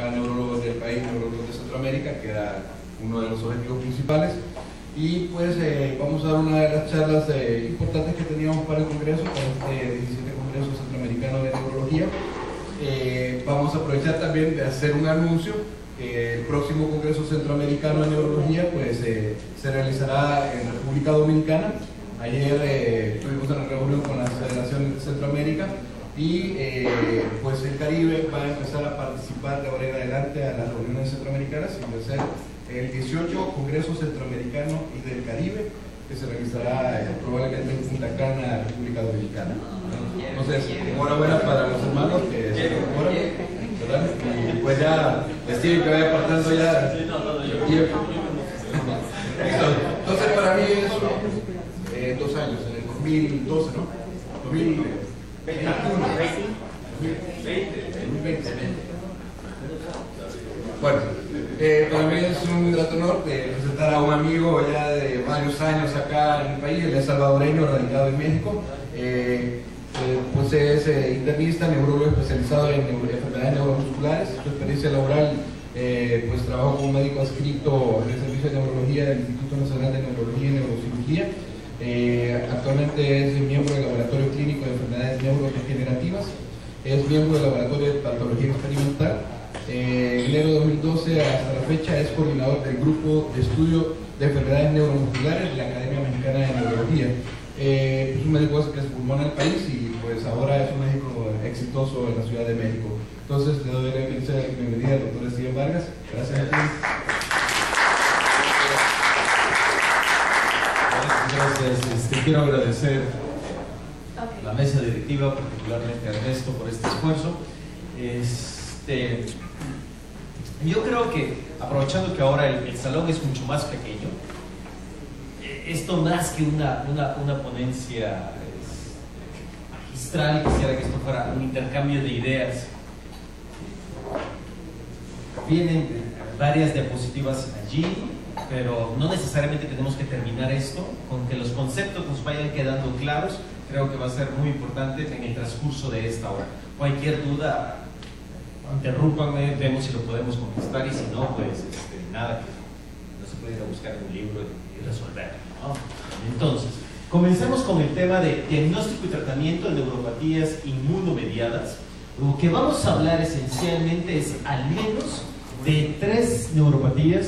neurólogos del país, neurólogos de Centroamérica, que era uno de los objetivos principales. Y pues vamos a dar una de las charlas importantes que teníamos para el Congreso, para este 17 Congreso Centroamericano de Neurología. Vamos a aprovechar también de hacer un anuncio. El próximo Congreso Centroamericano de Neurología pues, se realizará en República Dominicana. Ayer tuvimos una reunión con la Federación de Centroamérica y pues el Caribe va a empezar a participar de ahora en adelante a las reuniones centroamericanas y va a ser el 18 Congreso Centroamericano y del Caribe, que se realizará probablemente en Punta Cana, República Dominicana. Entonces, enhorabuena para los hermanos que se incorporan, ¿verdad? Y pues ya les tienen que vaya apartando ya el tiempo. Entonces, para mí es 2 años, en el 2012, ¿no? 2020. Bueno, para mí es un grato honor presentar a un amigo ya de varios años acá en el país. Él es salvadoreño, radicado en México. Pues es internista, neurólogo especializado en enfermedades neuromusculares. Su experiencia laboral, pues trabajó como médico adscrito en el Servicio de Neurología del Instituto Nacional de Neurología y Neurocirugía. Actualmente es miembro del Laboratorio Clínico de Enfermedades Neurodegenerativas. Es miembro del Laboratorio de Patología Experimental. En enero de 2012 hasta la fecha es coordinador del Grupo de Estudio de Enfermedades Neuromusculares de la Academia Mexicana de Neurología. Es un médico que se formó en el país y pues ahora es un médico exitoso en la Ciudad de México. Entonces le doy la bienvenida al doctor Steven Vargas. Gracias a ti. Gracias. Quiero agradecer a la mesa directiva, particularmente a Ernesto, por este esfuerzo. Yo creo que, aprovechando que ahora el salón es mucho más pequeño, esto más que una ponencia magistral, quisiera que esto fuera un intercambio de ideas. Vienen varias diapositivas allí, pero no necesariamente tenemos que terminar esto. Con que los conceptos nos vayan quedando claros, creo que va a ser muy importante en el transcurso de esta hora. Cualquier duda, interrúpanme, vemos si lo podemos contestar, y si no, pues nada, que no se puede ir a buscar en un libro y resolverlo, ¿no? Entonces, comencemos con el tema de diagnóstico y tratamiento de neuropatías inmunomediadas. Lo que vamos a hablar esencialmente es al menos de 3 neuropatías.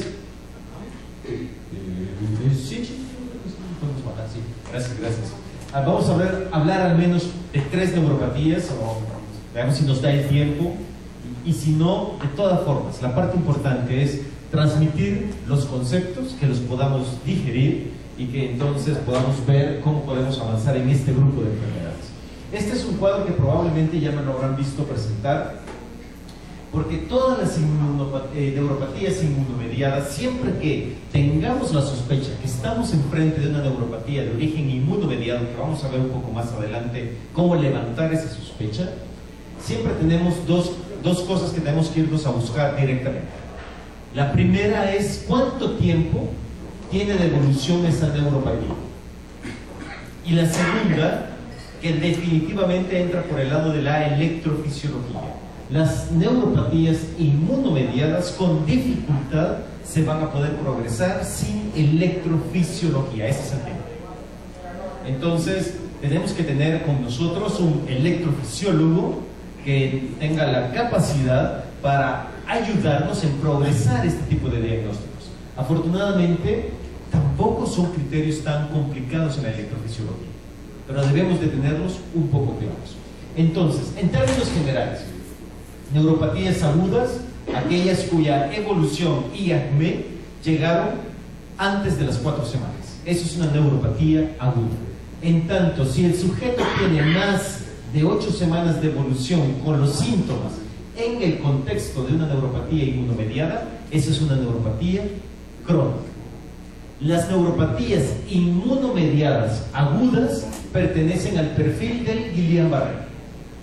Sí, podemos bajar, sí. Gracias. Vamos a hablar al menos de 3 neuropatías, o veamos si nos da el tiempo. Y si no, de todas formas, la parte importante es transmitir los conceptos, que los podamos digerir y que entonces podamos ver cómo podemos avanzar en este grupo de enfermedades. Este es un cuadro que probablemente ya me lo habrán visto presentar, porque todas las neuropatías inmunomediadas, siempre que tengamos la sospecha que estamos enfrente de una neuropatía de origen inmunomediado, que vamos a ver un poco más adelante cómo levantar esa sospecha, siempre tenemos dos cosas que tenemos que irnos a buscar directamente. La primera es cuánto tiempo tiene de evolución esa neuropatía. Y la segunda, que definitivamente entra por el lado de la electrofisiología. Las neuropatías inmunomediadas con dificultad se van a poder progresar sin electrofisiología. Ese es el tema. Entonces, tenemos que tener con nosotros un electrofisiólogo que tenga la capacidad para ayudarnos en progresar este tipo de diagnósticos. Afortunadamente, tampoco son criterios tan complicados en la electrofisiología, pero debemos de tenerlos un poco claros. Entonces, en términos generales, neuropatías agudas, aquellas cuya evolución y acné llegaron antes de las 4 semanas. Eso es una neuropatía aguda. En tanto, si el sujeto tiene más de 8 semanas de evolución con los síntomas en el contexto de una neuropatía inmunomediada, eso es una neuropatía crónica. Las neuropatías inmunomediadas agudas pertenecen al perfil del Guillain-Barré.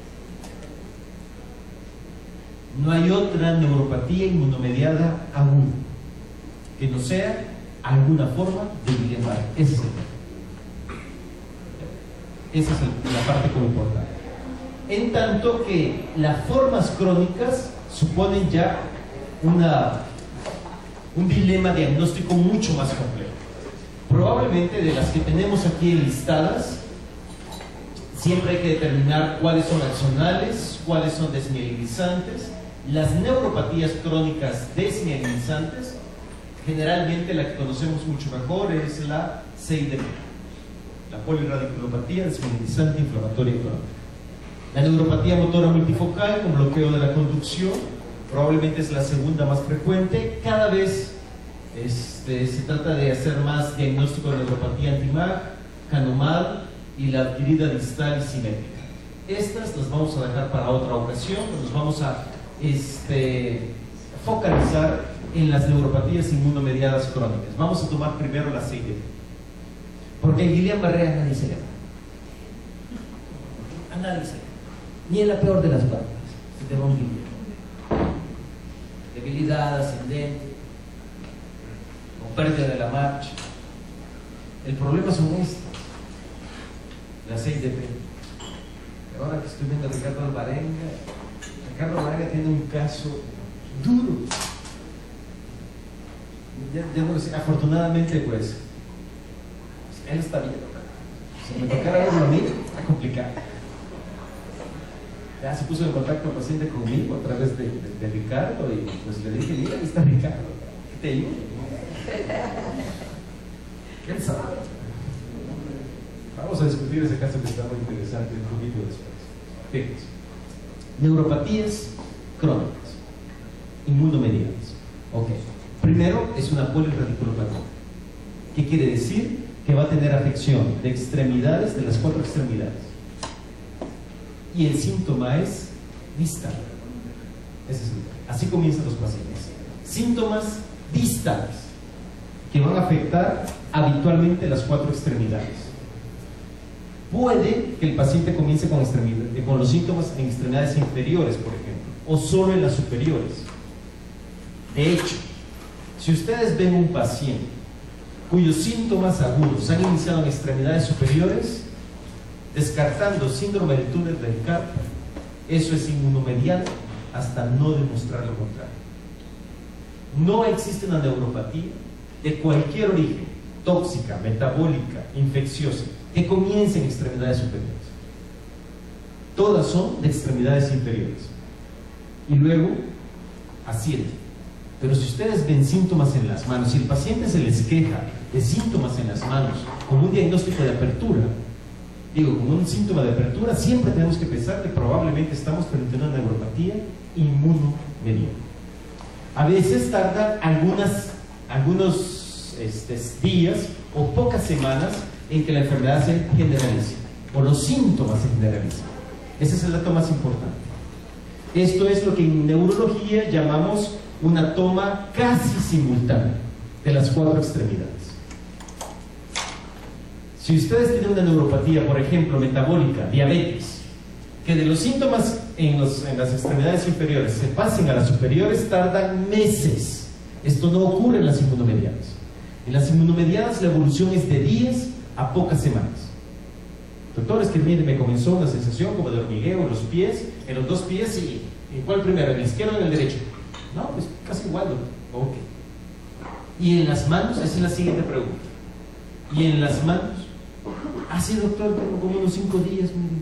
No hay otra neuropatía inmunomediada aguda que no sea alguna forma de Guillain-Barré. Ese es el tema. Esa es la parte como importante. En tanto que las formas crónicas suponen ya un dilema diagnóstico mucho más complejo. Probablemente de las que tenemos aquí enlistadas, siempre hay que determinar cuáles son axonales, cuáles son desmielinizantes. Las neuropatías crónicas desmielinizantes, generalmente la que conocemos mucho mejor es la CIDP, la polirradiculopatía desmielinizante inflamatoria crónica. La neuropatía motora multifocal con bloqueo de la conducción probablemente es la segunda más frecuente. Cada vez se trata de hacer más diagnóstico de neuropatía anti-MAG, Hanuman y la adquirida distal y simétrica. Estas las vamos a dejar para otra ocasión, nos vamos a focalizar en las neuropatías inmunomediadas crónicas. Vamos a tomar primero la CIDP, porque en Guillain-Barré a nadie se le va. A nadie se le va. Ni en la peor de las barras se te va un Guillain. Debilidad ascendente, con pérdida de la marcha. El problema son estas, la CIDP. Ahora que estoy viendo a Ricardo Alvarenga tiene un caso duro. Ya no lo sé, afortunadamente pues él está bien. Si me tocara verlo a mí, está complicado. Ya se puso en contacto el paciente conmigo a través de Ricardo y pues le dije, mira, ahí está Ricardo, ¿qué te digo? ¿Quién sabe? Vamos a discutir ese caso que está muy interesante un poquito después. Fíjense. Neuropatías crónicas, inmunomediadas. Ok. Primero es una polirradiculopatía. ¿Qué quiere decir? Que va a tener afección de extremidades, de las 4 extremidades. Y el síntoma es distal. Así comienzan los pacientes. Síntomas distales que van a afectar habitualmente las 4 extremidades. Puede que el paciente comience con los síntomas en extremidades inferiores, por ejemplo, o solo en las superiores. De hecho, si ustedes ven un paciente cuyos síntomas agudos han iniciado en extremidades superiores, descartando síndrome del túnel del carpo, eso es inmunomediado hasta no demostrar lo contrario. No existe una neuropatía de cualquier origen, tóxica, metabólica, infecciosa, que comience en extremidades superiores. Todas son de extremidades inferiores y luego ascienden. Pero si ustedes ven síntomas en las manos, si el paciente se les queja de síntomas en las manos con un diagnóstico de apertura, con un síntoma de apertura, siempre tenemos que pensar que probablemente estamos frente a una neuropatía inmunomediada. A veces tarda algunos días o pocas semanas en que la enfermedad se generalice o los síntomas se generalicen. Ese es el dato más importante. Esto es lo que en neurología llamamos una toma casi simultánea de las 4 extremidades. Si ustedes tienen una neuropatía, por ejemplo, metabólica, diabetes, que de los síntomas en las extremidades inferiores se pasen a las superiores, tardan meses. Esto no ocurre en las inmunomediadas. En las inmunomediadas la evolución es de días a pocas semanas. Doctor, es que me comenzó una sensación como de hormigueo en los pies, en los 2 pies, y ¿en cuál primero? ¿En el izquierdo o en el derecho? No, pues casi igual, doctor. Ok. ¿Y en las manos? Esa es la siguiente pregunta. ¿Y en las manos? Ah, sí, doctor, tengo como unos 5 días, mire,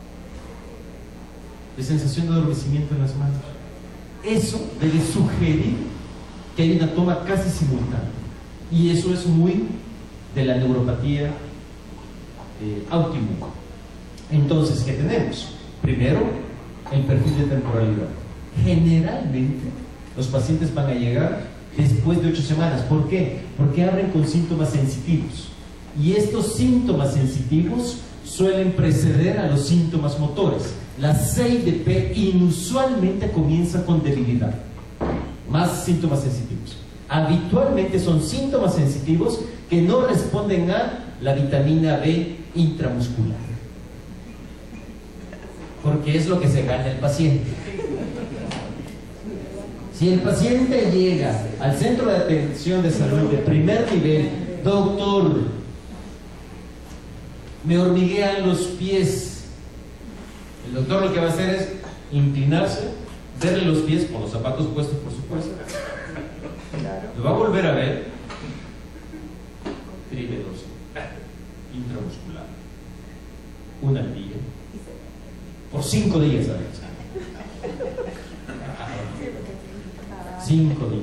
de sensación de adormecimiento en las manos. Eso debe sugerir que hay una toma casi simultánea. Y eso es muy de la neuropatía autoinmune. Entonces, ¿qué tenemos? Primero, el perfil de temporalidad. Generalmente, los pacientes van a llegar después de 8 semanas. ¿Por qué? Porque abren con síntomas sensitivos. Y estos síntomas sensitivos suelen preceder a los síntomas motores. La CIDP inusualmente comienza con debilidad, más síntomas sensitivos. Habitualmente son síntomas sensitivos que no responden a la vitamina B intramuscular, porque es lo que se gana el paciente. Si el paciente llega al centro de atención de salud de primer nivel, doctor, me hormiguean los pies, el doctor lo que va a hacer es inclinarse, verle los pies con los zapatos puestos, por supuesto. Lo va a volver a ver. Trímedos, intramuscular, una al día, por 5 días a veces. 5 días.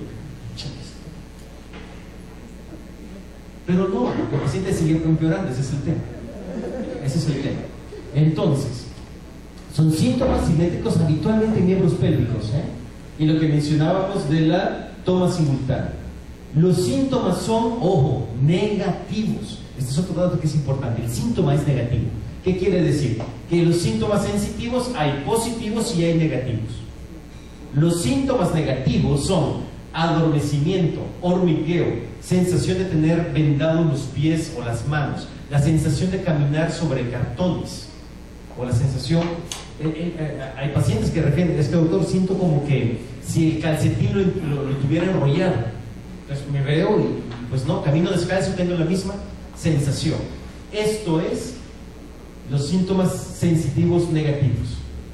Pero no, el paciente sigue empeorando, ese es el tema. Ese es el tema. Entonces, son síntomas cinéticos habitualmente en miembros pélvicos, y lo que mencionábamos de la toma simultánea. Los síntomas son, ojo, negativos. Este es otro dato que es importante. El síntoma es negativo. ¿Qué quiere decir? Que los síntomas sensitivos hay positivos y hay negativos. Los síntomas negativos son adormecimiento, hormigueo, sensación de tener vendados los pies o las manos, la sensación de caminar sobre cartones, o la sensación, hay pacientes que refieren, es que doctor, siento como que si el calcetín lo tuviera enrollado. Entonces me veo y pues no, camino descalzo, tengo la misma sensación. Esto es los síntomas sensitivos negativos.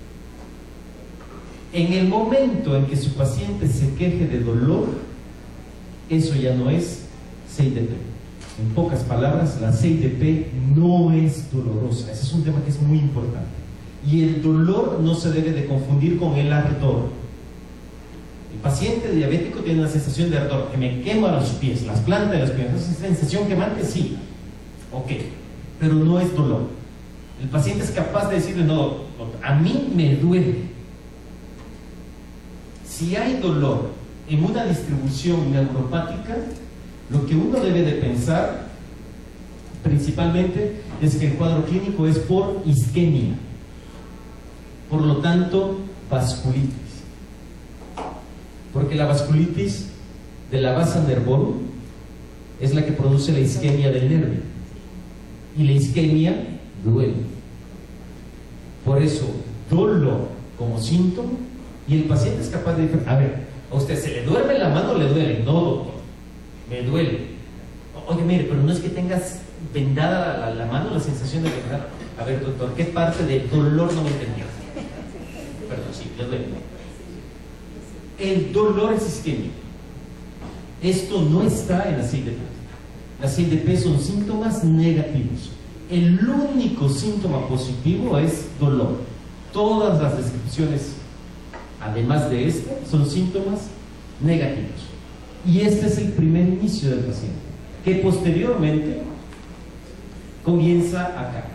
En el momento en que su paciente se queje de dolor, eso ya no es CIDP. En pocas palabras, la CIDP no es dolorosa. Ese es un tema que es muy importante. Y el dolor no se debe de confundir con el ardor. El paciente diabético tiene una sensación de ardor, que me quema los pies, las plantas de los pies. ¿Es una sensación quemante? Sí. Ok. Pero no es dolor. El paciente es capaz de decirle, no, a mí me duele. Si hay dolor en una distribución neuropática, lo que uno debe de pensar principalmente es que el cuadro clínico es por isquemia, por lo tanto vasculitis, porque la vasculitis de la vasa nervorum es la que produce la isquemia del nervio, y la isquemia duele. Por eso, dolor como síntoma, y el paciente es capaz de decir, a ver, ¿a usted se le duerme la mano o le duele? No, doctor, me duele. Oye, mire, pero no es que tengas vendada la mano, la sensación de vendar. A ver, doctor, ¿qué parte del dolor no me entendió? Perdón, sí, le duele. El dolor es isquemia. Esto no está en la CIDP. Las CIDP son síntomas negativos. El único síntoma positivo es dolor. Todas las descripciones, además de este, son síntomas negativos. Y este es el primer inicio del paciente, que posteriormente comienza acá.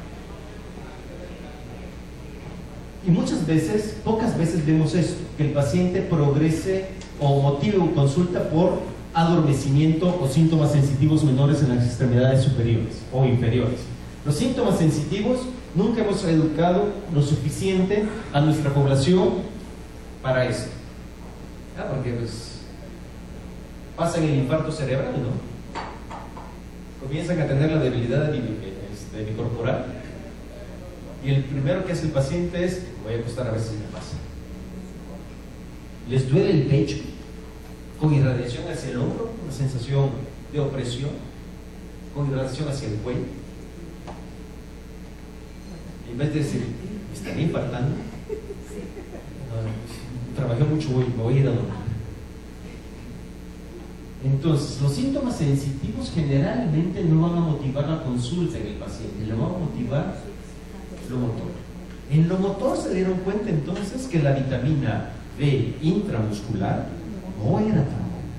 Y muchas veces, pocas veces vemos esto, que el paciente progrese o motive una consulta por adormecimiento o síntomas sensitivos menores en las extremidades superiores o inferiores. Los síntomas sensitivos, nunca hemos educado lo suficiente a nuestra población para esto. Porque pues pasan el infarto cerebral, ¿no? Comienzan a tener la debilidad bicorporal, y el primero que hace el paciente es, voy a acostar a ver si me pasa. Les duele el pecho, con irradiación hacia el hombro, una sensación de opresión, con irradiación hacia el cuello. Y en vez de decir, ¿me estaría infartando? Trabajé mucho, me voy a ir a dormir. Entonces, los síntomas sensitivos generalmente no van a motivar la consulta en el paciente, le van a motivar lo motor. En lo motor se dieron cuenta entonces que la vitamina D intramuscular no era tan buena.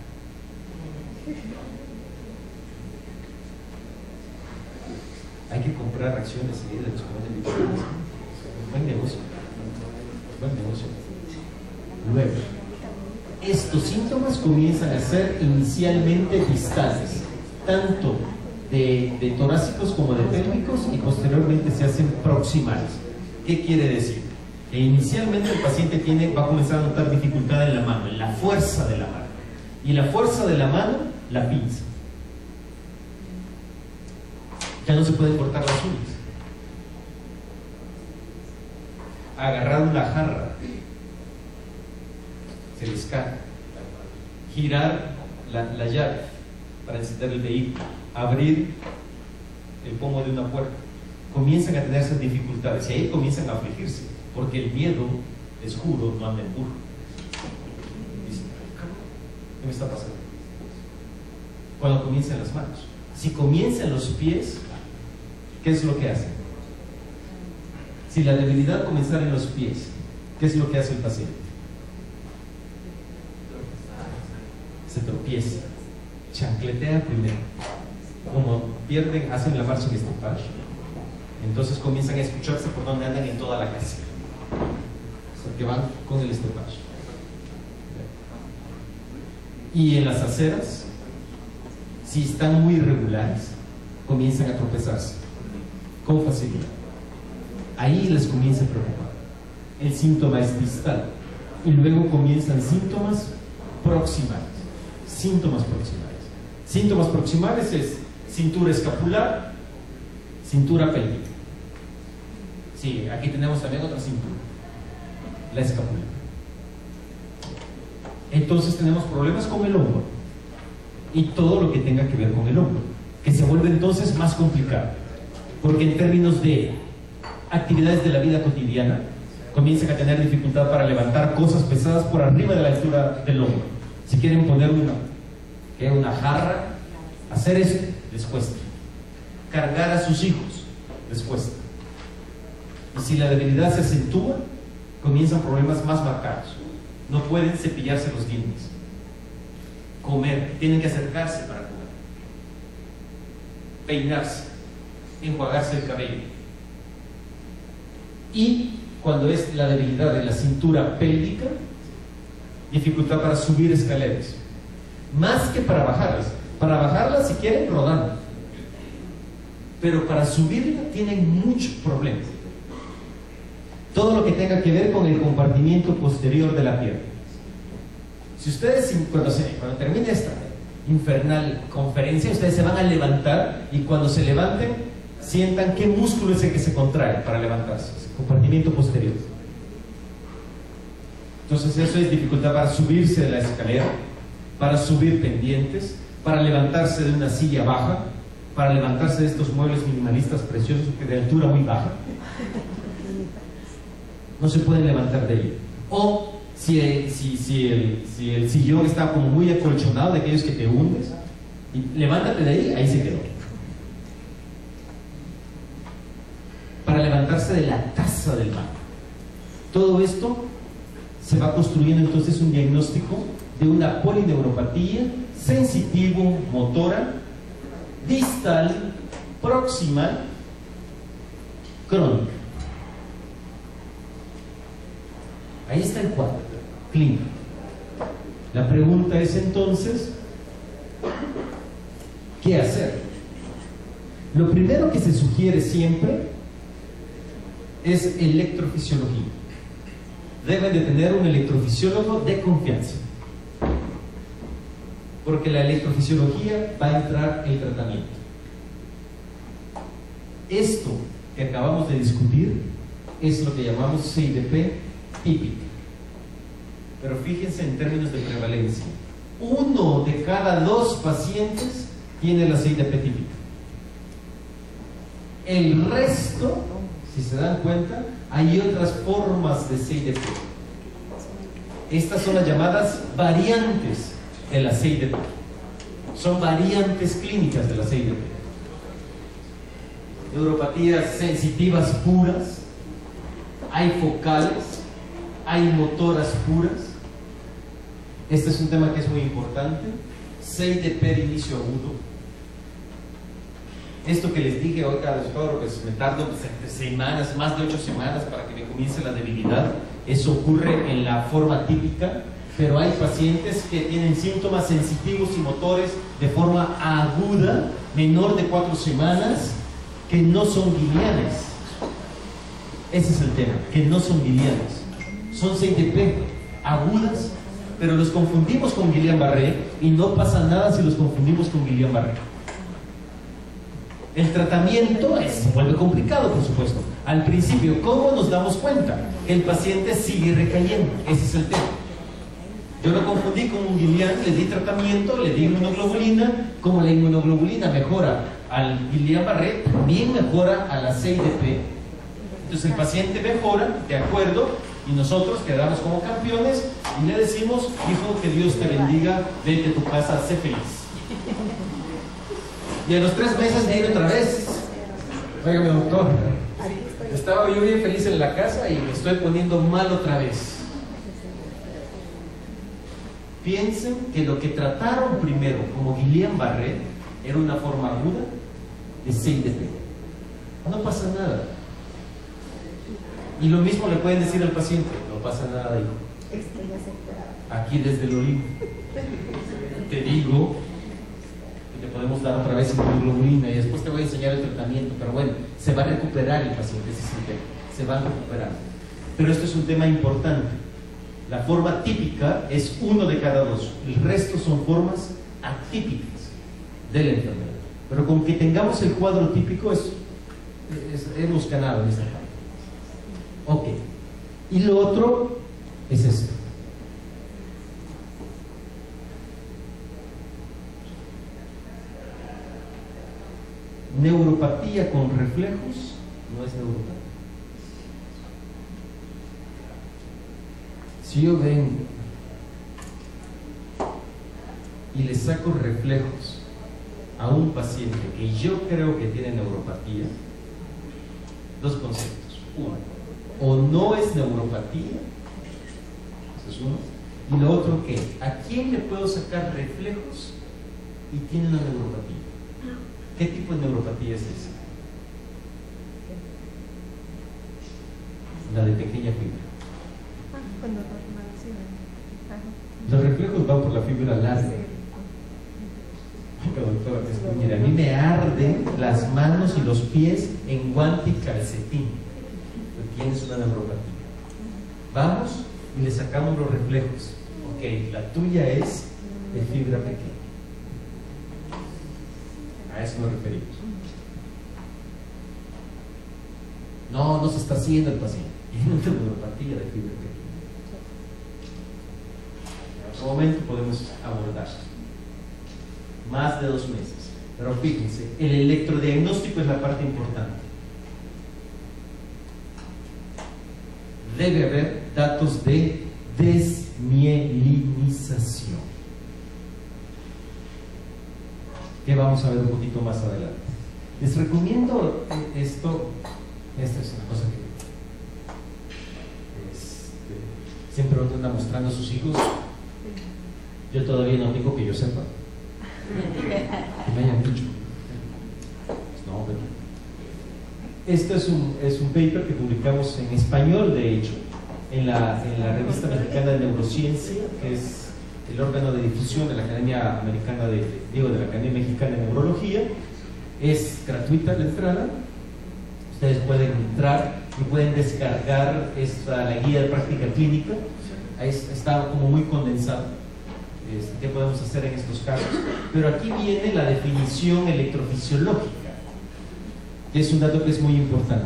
Hay que comprar acciones de los que venden vitaminas. Buen negocio. Buen negocio. Luego, estos síntomas comienzan a ser inicialmente distales, tanto de torácicos como de pélvicos, y posteriormente se hacen proximales. ¿Qué quiere decir? Que inicialmente el paciente va a comenzar a notar dificultad en la mano, en la fuerza de la mano, y la fuerza de la mano, la pinza. Ya no se puede cortar las uñas. Agarrar una jarra, se les cae. Girar la llave para encender el vehículo, abrir el pomo de una puerta, comienzan a tener esas dificultades, y ahí comienzan a afligirse, porque el miedo, les juro, no anda en burro. me está pasando? Cuando comienza en las manos. Si comienza en los pies, ¿qué es lo que hace? Si la debilidad comenzara en los pies, ¿qué es lo que hace el paciente? Se tropieza, chancletea primero. Como pierden, hacen la marcha en estopage, entonces comienzan a escucharse por donde andan en toda la casa, porque van con el estopage. Y en las aceras, si están muy irregulares, comienzan a tropezarse con facilidad. Ahí les comienza a preocupar. El síntoma es distal y luego comienzan síntomas proximales. Síntomas proximales. Síntomas proximales es cintura escapular, cintura pélvica. Sí, aquí tenemos también otra cintura, la escapular. Entonces tenemos problemas con el hombro y todo lo que tenga que ver con el hombro, que se vuelve entonces más complicado, porque en términos de actividades de la vida cotidiana comienzan a tener dificultad para levantar cosas pesadas por arriba de la altura del hombro. Si quieren poner una jarra, hacer eso les cuesta. Cargar a sus hijos les cuesta. Y si la debilidad se acentúa, comienzan problemas más marcados. No pueden cepillarse los dientes, comer, tienen que acercarse para comer, peinarse, enjuagarse el cabello. Y cuando es la debilidad de la cintura pélvica, dificultad para subir escaleras, más que para bajarlas. Para bajarlas, si quieren, rodando, pero para subirla tienen muchos problemas. Todo lo que tenga que ver con el compartimiento posterior de la pierna. Si ustedes, cuando termine esta infernal conferencia, ustedes se van a levantar y cuando se levanten, sientan qué músculo es el que se contrae para levantarse, el compartimiento posterior. Entonces eso es dificultad para subirse de la escalera, para subir pendientes, para levantarse de una silla baja, para levantarse de estos muebles minimalistas preciosos de altura muy baja. No se pueden levantar de ello. O si el sillón está como muy acolchonado, de aquellos que te hundes, y levántate de ahí, ahí se quedó. Para levantarse de la taza del baño. Todo esto se va construyendo entonces un diagnóstico de una polineuropatía sensitivo-motora, distal, proximal, crónica. Ahí está el cuadro clínico. La pregunta es entonces, ¿qué hacer? Lo primero que se sugiere siempre es electrofisiología. Deben de tener un electrofisiólogo de confianza, porque la electrofisiología va a entrar el tratamiento. Esto que acabamos de discutir es lo que llamamos CIDP típica. Pero fíjense en términos de prevalencia. 1 de cada 2 pacientes tiene la CIDP típica. El resto, si se dan cuenta, hay otras formas de CIDP. Estas son las llamadas variantes de la CIDP. Son variantes clínicas de la CIDP. Neuropatías sensitivas puras, hay focales, hay motoras puras. Este es un tema que es muy importante. CIDP de inicio agudo. Esto que les dije, oiga, doctor, pues me tardo semanas, más de 8 semanas para que me comience la debilidad. Eso ocurre en la forma típica, pero hay pacientes que tienen síntomas sensitivos y motores de forma aguda, menor de 4 semanas, que no son guillaines. Ese es el tema, que no son guillaines. Son CIDP agudas, pero los confundimos con Guillain-Barré y no pasa nada si los confundimos con Guillain-Barré. El tratamiento se vuelve complicado, por supuesto. Al principio, ¿cómo nos damos cuenta? El paciente sigue recayendo. Ese es el tema. Yo lo confundí con un Guillain, le di tratamiento, le di inmunoglobulina. Como la inmunoglobulina mejora al Guillain-Barré, también mejora a la CIDP. Entonces el paciente mejora, de acuerdo, y nosotros quedamos como campeones Y le decimos, hijo, que Dios te bendiga, vete a tu casa, sé feliz. Y a los 3 meses viene otra vez. Óigame, doctor, estaba yo bien feliz en la casa y me estoy poniendo mal otra vez. Piensen que lo que trataron primero como Guillain-Barré era una forma aguda de CIDP. No pasa nada. Y lo mismo le pueden decir al paciente, no pasa nada, hijo. Aquí desde el Olimpo te digo que te podemos dar otra vez inmunoglobulina y después te voy a enseñar el tratamiento, pero bueno, se va a recuperar el paciente, ese es el tema, se va a recuperar. Pero esto es un tema importante. La forma típica es 1 de cada 2, el resto son formas atípicas de la enfermedad. Pero con que tengamos el cuadro típico hemos ganado en esta parte. Ok. Y lo otro es esto. Neuropatía con reflejos no es neuropatía. Si yo vengo y le saco reflejos a un paciente que yo creo que tiene neuropatía, 2 conceptos. 1, o no es neuropatía, eso es uno. Y lo otro, ¿qué? ¿A quién le puedo sacar reflejos y tiene una neuropatía? ¿Qué tipo de neuropatía es esa? La de pequeña fibra. Los reflejos van por la fibra larga. Doctora, mira, a mí me arden las manos y los pies en guante y calcetín. Tienes una neuropatía. Vamos y le sacamos los reflejos. Ok, la tuya es de fibra pequeña. A eso nos referimos. No se está haciendo el paciente. Tiene una neuropatía de fibra pequeña. En otro momento podemos abordar. Más de 2 meses. Pero fíjense, el electrodiagnóstico es la parte importante. Debe haber datos de desmielinización, que vamos a ver un poquito más adelante. Les recomiendo esto. Esta es una cosa que siempre uno anda mostrando a sus hijos. Yo todavía no digo que yo sepa. Que me hayan dicho. No, pero esto es un paper que publicamos en español, de hecho, en la revista mexicana de neurociencia, que es el órgano de difusión de la Academia Americana de la Academia Mexicana de Neurología. Es gratuita la entrada. Ustedes pueden entrar y pueden descargar la guía de práctica clínica. Ahí está como muy condensado. ¿Qué podemos hacer en estos casos? Pero aquí viene la definición electrofisiológica, que es un dato que es muy importante.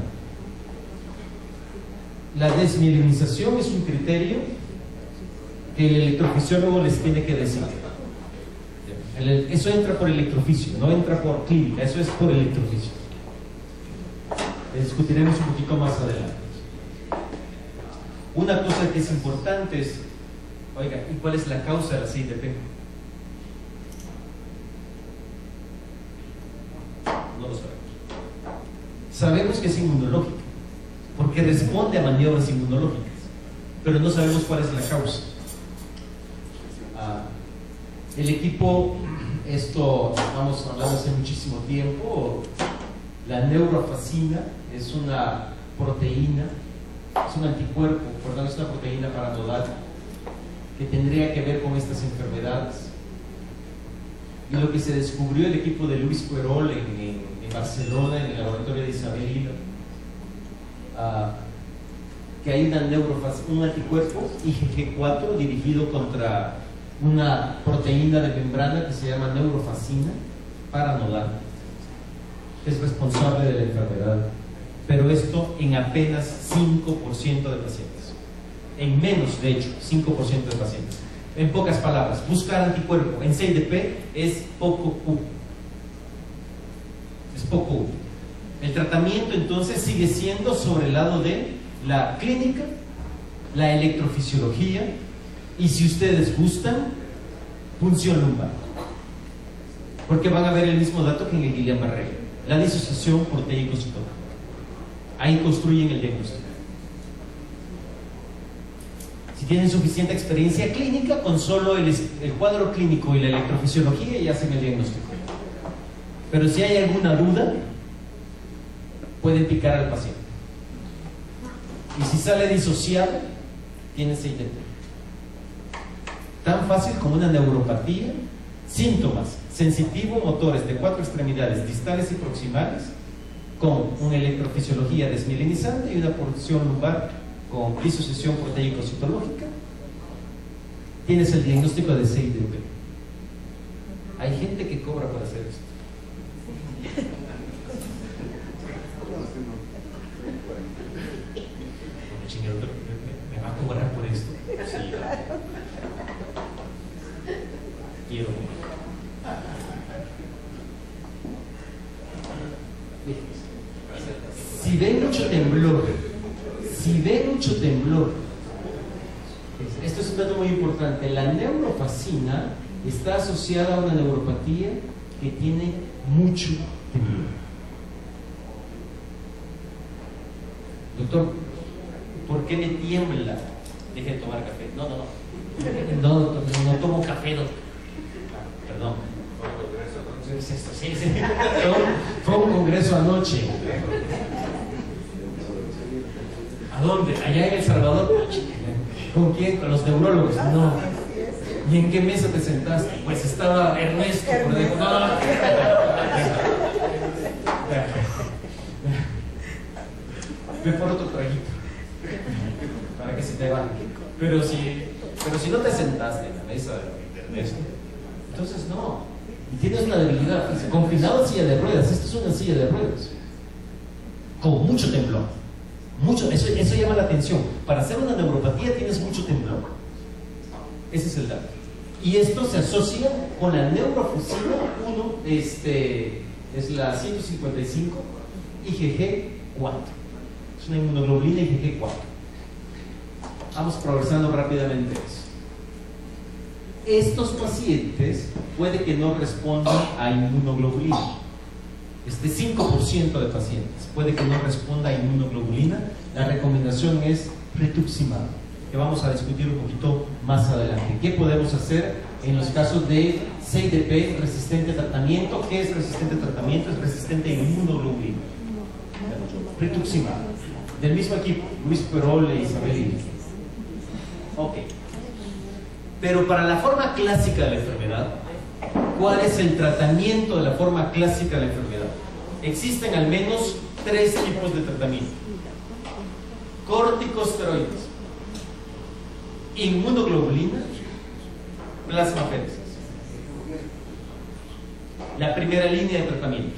La desmielinización es un criterio que el electrofisiólogo les tiene que decir. Eso entra por electrofisio, no entra por clínica, eso es por electrofisio. Discutiremos un poquito más adelante. Una cosa que es importante es, oiga, ¿y cuál es la causa de la CIDP? No lo sabemos. Sabemos que es inmunológica, porque responde a maniobras inmunológicas, pero no sabemos cuál es la causa. El equipo, esto vamos hablando hace muchísimo tiempo, la neurofacina es una proteína, es un anticuerpo, por tanto es una proteína paranodal que tendría que ver con estas enfermedades. Y lo que se descubrió el equipo de Luis Querol en Barcelona, en el laboratorio de Isabel Hilo, que hay un anticuerpo IgG4 dirigido contra una proteína de membrana que se llama neurofacina paranodal, que es responsable de la enfermedad, pero esto en apenas 5% de pacientes, en menos de hecho 5% de pacientes. En pocas palabras, buscar anticuerpo en CIDP es poco útil. Es poco útil. El tratamiento entonces sigue siendo sobre el lado de la clínica, la electrofisiología Y si ustedes gustan, punción lumbar. Porque van a ver el mismo dato que en el Guillain-Barré, la disociación proteico-citológica. Ahí construyen el diagnóstico. Si tienen suficiente experiencia clínica, con solo el cuadro clínico y la electrofisiología ya hacen el diagnóstico. Pero si hay alguna duda, pueden picar al paciente. Y si sale disociado, tiene CIDP. Tan fácil como una neuropatía. Síntomas: sensitivo-motores de 4 extremidades distales y proximales, con una electrofisiología desmielinizante y una punción lumbar con disociación proteico-citológica. Tienes el diagnóstico de CIDP. Hay gente que cobra por hacer esto. Señor, ¿me va a cobrar por esto? Sí. Quiero. Si ven mucho temblor, esto es un dato muy importante. La neurofacina está asociada a una neuropatía que tiene mucho temblor. Doctor, ¿por qué me tiembla? Deje de tomar café. No tomo café, doctor. Perdón. Sí. Fue un congreso anoche. ¿A dónde? Allá en El Salvador. ¿Con quién? Con los neurólogos. No. ¿Y en qué mesa te sentaste? Pues estaba Ernesto. Por debajo. No. Ve por otro traguito para que se te vaya. Pero si no te sentaste en la mesa de Ernesto, entonces no. Y tienes una debilidad. Confinado en silla de ruedas. Esto es una silla de ruedas con mucho temblor. Eso llama la atención. Para hacer una neuropatía tienes mucho temblor. Ese es el dato. Y esto se asocia con la neurofusina 1, es la 155 IgG4. Es una inmunoglobulina IgG4. Vamos progresando rápidamente eso. Estos pacientes puede que no respondan a inmunoglobulina. 5% de pacientes puede que no responda a inmunoglobulina. La recomendación es rituximab, que vamos a discutir un poquito más adelante. ¿Qué podemos hacer en los casos de CIDP resistente a tratamiento? ¿Qué es resistente a tratamiento? Es resistente a inmunoglobulina. Rituximab, del mismo equipo, Luis Perol e Isabel Iris. Ok. Pero para la forma clásica de la enfermedad, ¿cuál es el tratamiento de la forma clásica de la enfermedad? Existen al menos 3 tipos de tratamiento: corticosteroides, inmunoglobulina, plasmaféresis. La primera línea de tratamiento.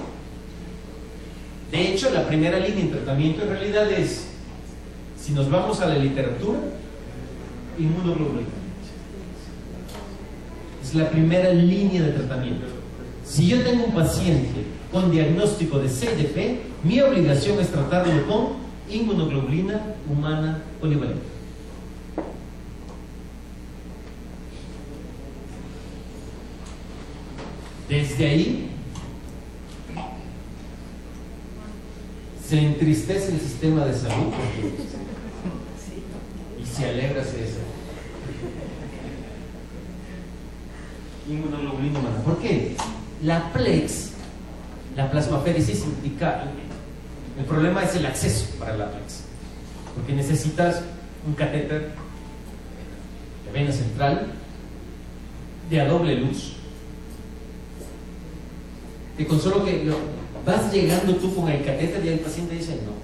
De hecho, la primera línea de tratamiento en realidad es, si nos vamos a la literatura, inmunoglobulina. Es la primera línea de tratamiento. Si yo tengo un paciente con diagnóstico de CIDP, mi obligación es tratarlo con inmunoglobulina humana polivalente. Desde ahí se entristece el sistema de salud y se alegra eso. Inmunoglobulina humana. ¿Por qué? La PLEX, la plasmaféresis implica, el problema es el acceso para la PLEX, porque necesitas un catéter de vena central de a doble luz, que con solo que vas llegando tú con el catéter y el paciente dice no,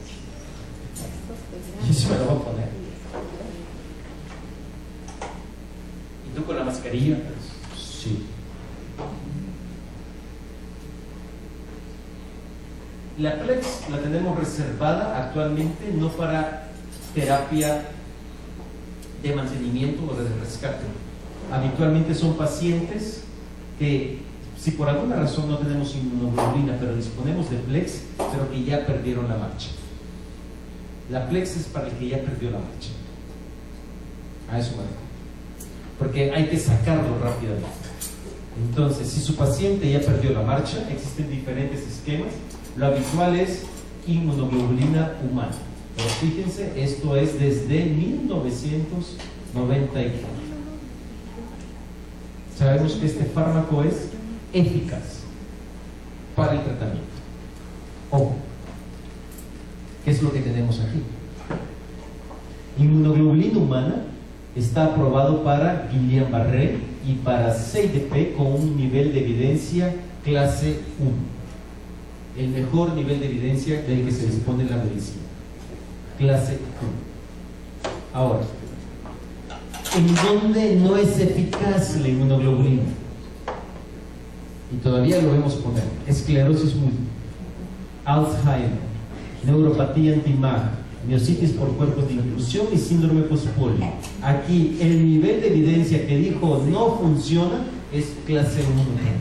y se me lo voy a poner, y tú con la mascarilla, sí. La PLEX la tenemos reservada actualmente no para terapia de mantenimiento o de rescate. Habitualmente son pacientes que, si por alguna razón no tenemos inmunoglobulina, pero disponemos de PLEX, pero que ya perdieron la marcha. La PLEX es para el que ya perdió la marcha. A eso me refiero. porque hay que sacarlo rápidamente. Entonces, si su paciente ya perdió la marcha, existen diferentes esquemas. Lo habitual es inmunoglobulina humana. Pero fíjense, esto es desde 1994. Sabemos que este fármaco es eficaz para el tratamiento. Ojo, ¿qué es lo que tenemos aquí? Inmunoglobulina humana está aprobado para Guillain-Barré y para CIDP con un nivel de evidencia clase 1. El mejor nivel de evidencia del que se dispone en la medicina. Clase 1. Ahora, ¿en dónde no es eficaz la inmunoglobulina? Y todavía lo vemos poner: esclerosis múltiple, Alzheimer, neuropatía antimag, miositis por cuerpos de inclusión y síndrome postpolio. Aquí el nivel de evidencia que dijo no funciona es clase 1.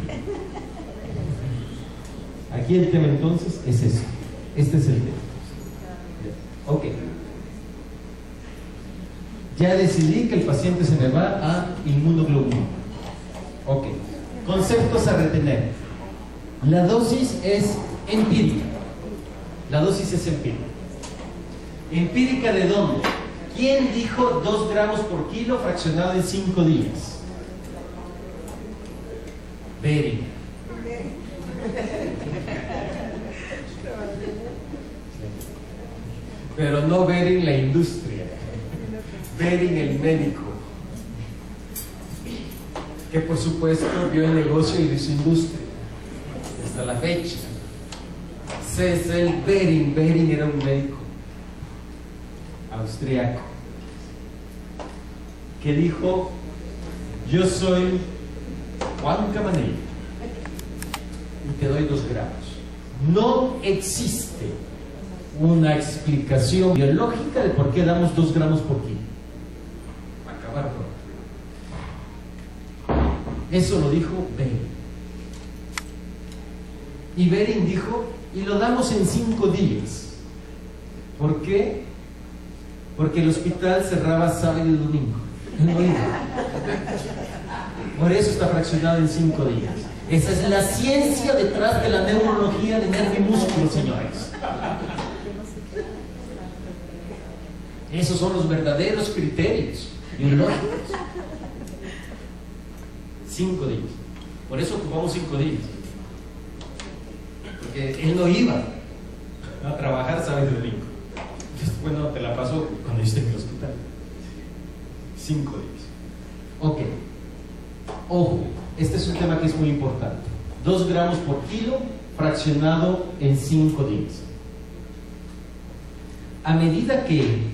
Aquí el tema entonces es eso. Este es el tema. Ok. Ya decidí que el paciente se me va a inmunoglobulina. Ok. Conceptos a retener. La dosis es empírica. La dosis es empírica. ¿Empírica de dónde? ¿Quién dijo 2 gramos por kilo fraccionado en 5 días? Bering. Pero no Bering la industria, Bering el médico, que por supuesto vio el negocio y de su industria hasta la fecha. Cecil Bering. Bering era un médico austriaco que dijo: yo soy Juan Camanelli y te doy 2 gramos. No existe una explicación biológica de por qué damos 2 gramos por kilo. Acabar pronto. Eso lo dijo Bering. Y Bering dijo: y lo damos en 5 días. ¿Por qué? Porque el hospital cerraba sábado y domingo. No iba. Por eso está fraccionado en 5 días. Esa es la ciencia detrás de la neurología de nervio y músculo, señores. Esos son los verdaderos criterios biológicos. 5 días. Por eso ocupamos 5 días. Porque él no iba a trabajar sábado y domingo. Bueno, te la paso cuando yo esté en el hospital. 5 días. Ok. Ojo, este es un tema que es muy importante. 2 gramos por kilo fraccionado en 5 días. A medida que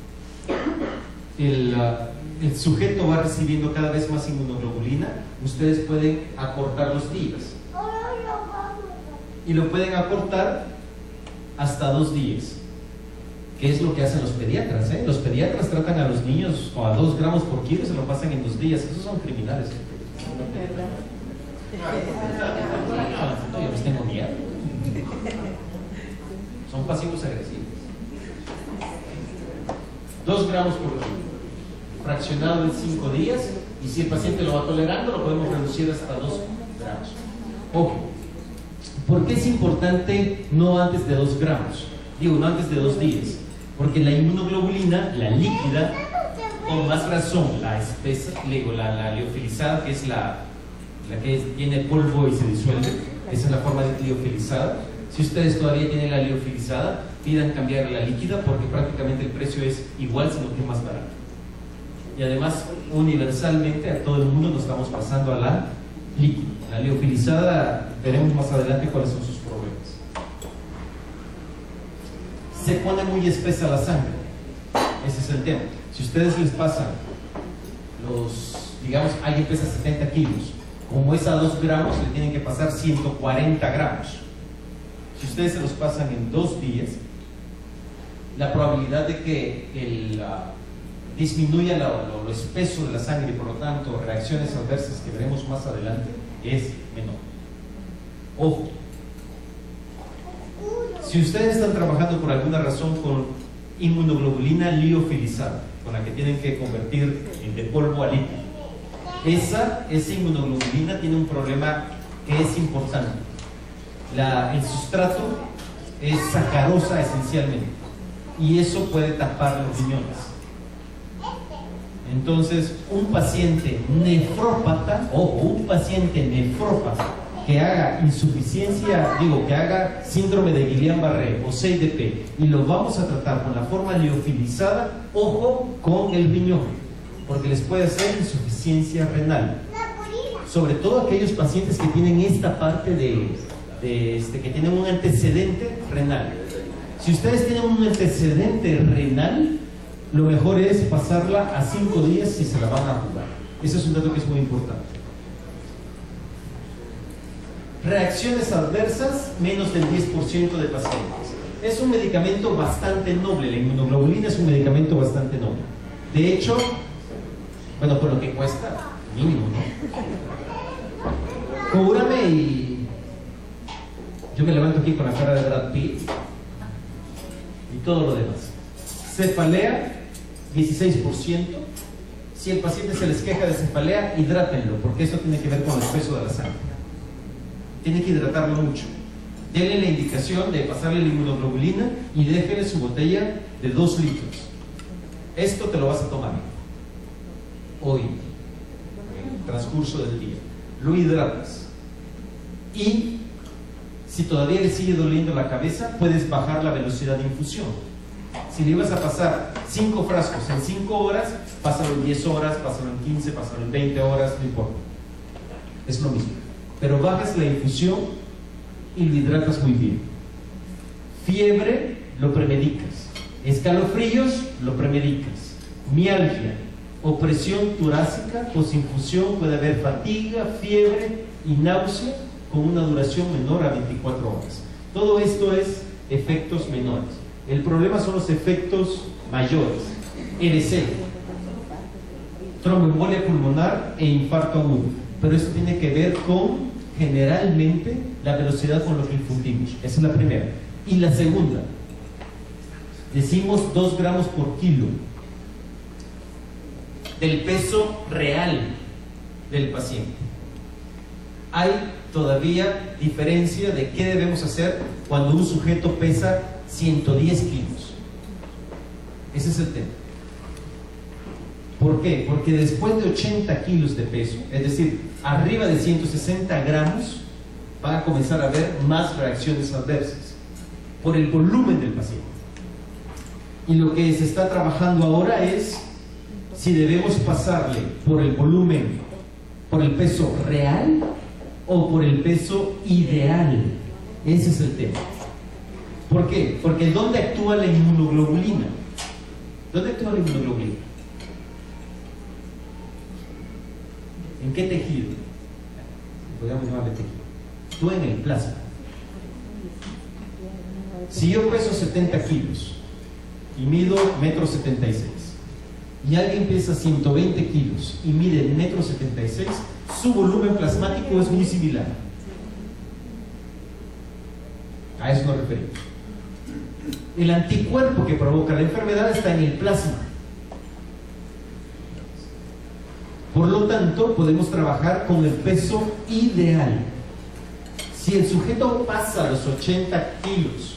el sujeto va recibiendo cada vez más inmunoglobulina, ustedes pueden acortar los días. Y lo pueden acortar hasta 2 días. ¿Qué es lo que hacen los pediatras? Los pediatras tratan a los niños a 2 gramos por kilo y se lo pasan en 2 días. Esos son criminales. No, yo les tengo miedo. Son pasivos agresivos. 2 gramos por kilo, fraccionado en 5 días, y si el paciente lo va tolerando, lo podemos reducir hasta 2 gramos. Ojo, ¿por qué es importante no antes de 2 gramos? Digo, no antes de 2 días. Porque la inmunoglobulina, la líquida, con más razón, la espesa, la liofilizada, que es la que tiene polvo y se disuelve, esa es la forma de liofilizada. Si ustedes todavía tienen la liofilizada, pidan cambiar la líquida porque prácticamente el precio es igual, sino que es más barato. Y además, universalmente a todo el mundo nos estamos pasando a la líquida. La liofilizada, veremos más adelante cuáles son sus problemas. Se pone muy espesa la sangre. Ese es el tema. Si ustedes les pasan digamos, alguien pesa 70 kilos, como es a 2 gramos, le tienen que pasar 140 gramos. Si ustedes se los pasan en 2 días, la probabilidad de que disminuya lo espeso de la sangre y por lo tanto reacciones adversas que veremos más adelante es menor. Ojo, si ustedes están trabajando por alguna razón con inmunoglobulina liofilizada, con la que tienen que convertir de polvo a líquido, esa inmunoglobulina tiene un problema que es importante. El sustrato es sacarosa esencialmente, y eso puede tapar los riñones. Entonces, un paciente nefrópata, que haga que haga síndrome de Guillain-Barré o CIDP, y lo vamos a tratar con la forma liofilizada, ojo con el riñón, porque les puede hacer insuficiencia renal. Sobre todo aquellos pacientes que tienen esta parte que tienen un antecedente renal. Si ustedes tienen un antecedente renal, lo mejor es pasarla a 5 días si se la van a jugar. Ese es un dato que es muy importante. Reacciones adversas, menos del 10% de pacientes. Es un medicamento bastante noble, la inmunoglobulina es un medicamento bastante noble. De hecho, bueno, por lo que cuesta, mínimo, ¿no? Cúrame y yo me levanto aquí con la cara de Brad Pitt y todo lo demás. Cefalea, 16%. Si el paciente se les queja de cefalea, hidrátenlo, porque eso tiene que ver con el peso de la sangre. Tiene que hidratarlo mucho. Denle la indicación de pasarle la inmunoglobulina y déjenle su botella de 2 litros. Esto te lo vas a tomar hoy, en el transcurso del día. Lo hidratas. Y si todavía le sigue doliendo la cabeza, puedes bajar la velocidad de infusión. Si le ibas a pasar 5 frascos en 5 horas, pásalo en 10 horas, pásalo en 15, pásalo en 20 horas, no importa. Es lo mismo. Pero bajas la infusión y lo hidratas muy bien. Fiebre, lo premedicas. Escalofríos, lo premedicas. Mialgia, opresión torácica, posinfusión puede haber fatiga, fiebre y náusea con una duración menor a 24 horas. Todo esto es efectos menores. El problema son los efectos mayores. EBC, tromboembolia pulmonar e infarto agudo. Pero esto tiene que ver con, generalmente, la velocidad con lo que infundimos. Esa es la primera. Y la segunda, decimos 2 gramos por kilo del peso real del paciente. Hay todavía diferencia de qué debemos hacer cuando un sujeto pesa 110 kilos. Ese es el tema. ¿Por qué? Porque después de 80 kilos de peso, es decir, arriba de 160 gramos, van a comenzar a haber más reacciones adversas por el volumen del paciente. Y lo que se está trabajando ahora es si debemos pasarle por el volumen, por el peso real o por el peso ideal. Ese es el tema. ¿Por qué? Porque ¿dónde actúa la inmunoglobulina? ¿Dónde actúa la inmunoglobulina? ¿En qué tejido? Podríamos llamarle tejido. Actúa en el plasma. Si yo peso 70 kilos y mido 1,76 m y alguien pesa 120 kilos y mide 1,76 m, su volumen plasmático es muy similar. A eso nos referimos. El anticuerpo que provoca la enfermedad está en el plasma. Por lo tanto, podemos trabajar con el peso ideal. Si el sujeto pasa los 80 kilos,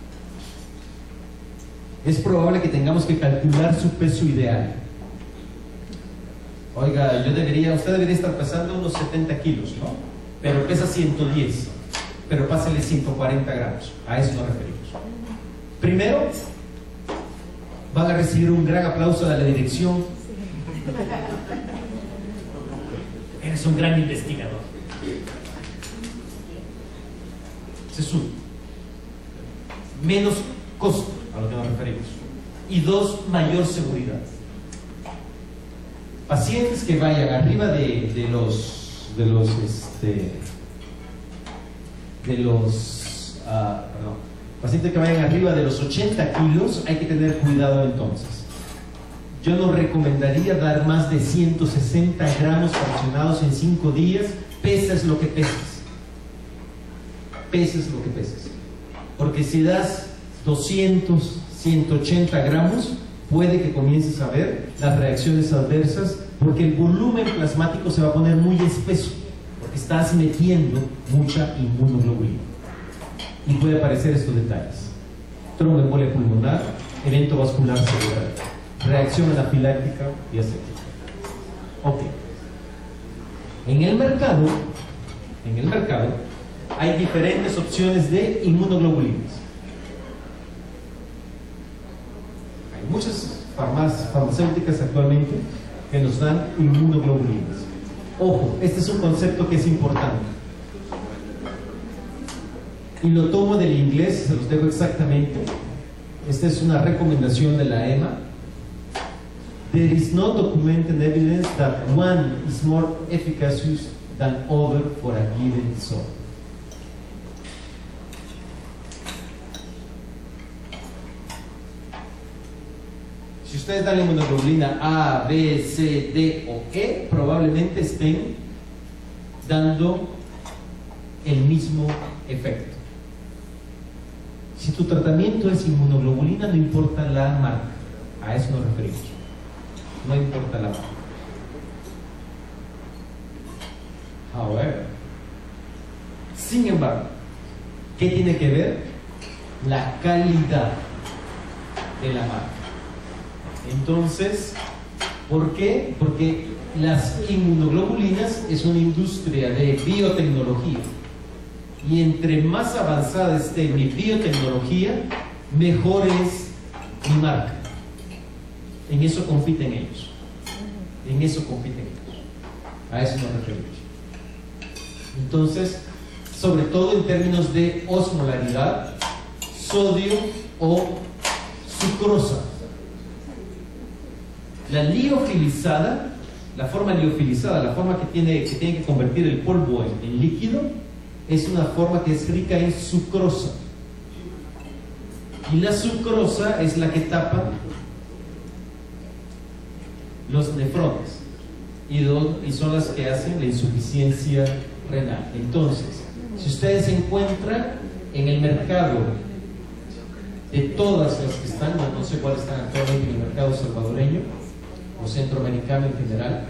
es probable que tengamos que calcular su peso ideal. Oiga, usted debería estar pesando unos 70 kilos, ¿no? Pero pesa 110, pero pásale 140 gramos. A eso nos referimos. Primero, van a recibir un gran aplauso de la dirección. Eres un gran investigador. Ese es uno. Menos costo, a lo que nos referimos. Y 2, mayor seguridad. Pacientes que vayan arriba de pacientes que vayan arriba de los 80 kilos, hay que tener cuidado entonces. Yo no recomendaría dar más de 160 gramos fraccionados en 5 días, pesas lo que pesas. Peses lo que peses. Porque si das 200, 180 gramos, puede que comiences a ver las reacciones adversas porque el volumen plasmático se va a poner muy espeso, porque estás metiendo mucha inmunoglobulina. Y puede aparecer estos detalles: tromboembolia pulmonar, evento vascular cerebral, reacción anafiláctica y aséptica. Ok. En el mercado hay diferentes opciones de inmunoglobulinas. Hay muchas farmacéuticas actualmente que nos dan inmunoglobulinas. Ojo, este es un concepto que es importante. Y lo tomo del inglés, se los dejo exactamente. Esta es una recomendación de la EMA. There is no documented evidence that one is more efficacious than other for a given disorder. Si ustedes dan la inmunoglobulina A, B, C, D o E, probablemente estén dando el mismo efecto. Si tu tratamiento es inmunoglobulina, no importa la marca, a eso nos referimos. No importa la marca. However, sin embargo, ¿qué tiene que ver? La calidad de la marca. Entonces, ¿por qué? Porque las inmunoglobulinas es una industria de biotecnología. Y entre más avanzada esté mi biotecnología, mejor es mi marca. En eso compiten ellos. En eso compiten ellos. A eso nos referimos. Entonces, sobre todo en términos de osmolaridad, sodio o sucrosa. La liofilizada, la forma liofilizada, la forma que tiene que convertir el polvo en líquido, es una forma que es rica en sucrosa. Y la sucrosa es la que tapa los nefrones y son las que hacen la insuficiencia renal. Entonces, si ustedes se encuentran en el mercado de todas las que están, no sé cuáles están actualmente en el mercado salvadoreño o centroamericano en general,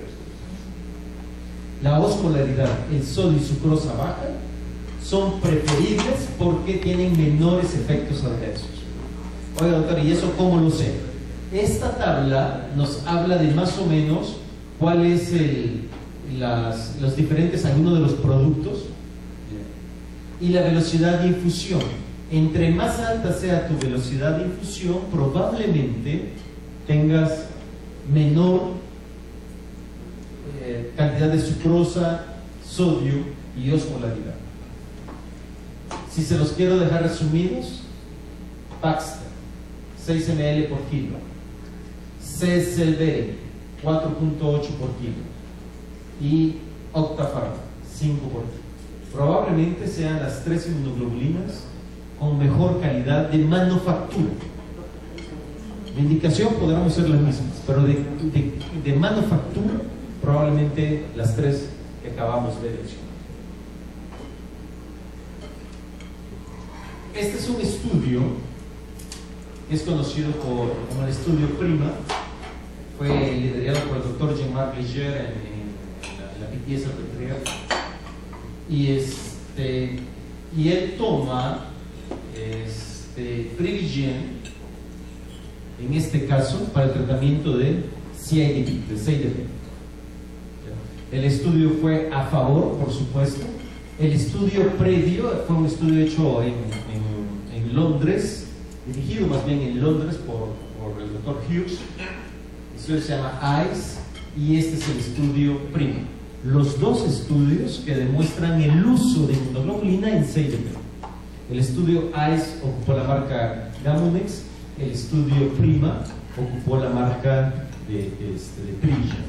la osmolaridad, el sodio y sucrosa baja, son preferibles porque tienen menores efectos adversos. Oiga, doctor, ¿y eso cómo lo sé? Esta tabla nos habla de más o menos cuál es los diferentes, algunos de los productos y la velocidad de infusión. Entre más alta sea tu velocidad de infusión, probablemente tengas menor cantidad de sucrosa, sodio y osmolaridad. Si se los quiero dejar resumidos: Baxter, 6 ml por kilo; C-Celvere, 4.8 por kilo; y Octafarma, 5 por kilo. Probablemente sean las 3 inmunoglobulinas con mejor calidad de manufactura. De indicación podrán ser las mismas, pero de manufactura probablemente las 3 que acabamos de mencionar. Este es un estudio que es conocido como el estudio PRIMA. Fue liderado por el doctor Jean-Marc Léger en la Pitié Salpêtrière. Y él toma Privigen, en este caso, para el tratamiento de CIDP. El estudio fue a favor, por supuesto. El estudio previo fue un estudio hecho en Londres, dirigido más bien en Londres por el doctor Hughes. El estudio se llama ICE y este es el estudio PRIMA. Los dos estudios que demuestran el uso de inmunoglobulina en CIDP. El estudio ICE ocupó la marca Gamunex, el estudio PRIMA ocupó la marca de Privigen.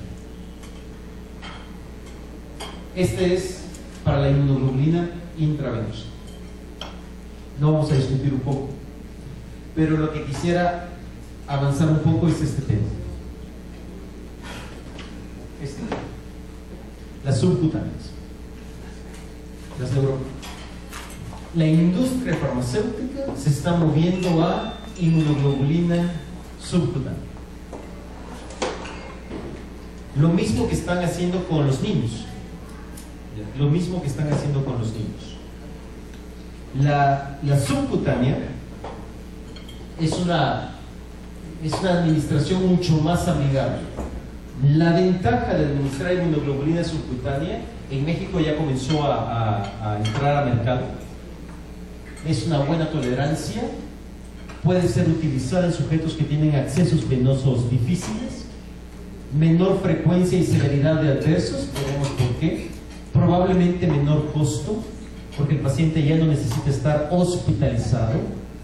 Este es para la inmunoglobulina intravenosa. No vamos a discutir un poco, pero lo que quisiera avanzar un poco es este tema. Las subcutáneas, las neuronas. La industria farmacéutica se está moviendo a inmunoglobulina subcutánea. Lo mismo que están haciendo con los niños. Lo mismo que están haciendo con los niños. La subcutánea es una administración mucho más amigable. La ventaja de administrar inmunoglobulina subcutánea, en México ya comenzó a entrar al mercado, es una buena tolerancia, puede ser utilizada en sujetos que tienen accesos venosos difíciles, menor frecuencia y severidad de adversos, veremos por qué, probablemente menor costo, porque el paciente ya no necesita estar hospitalizado,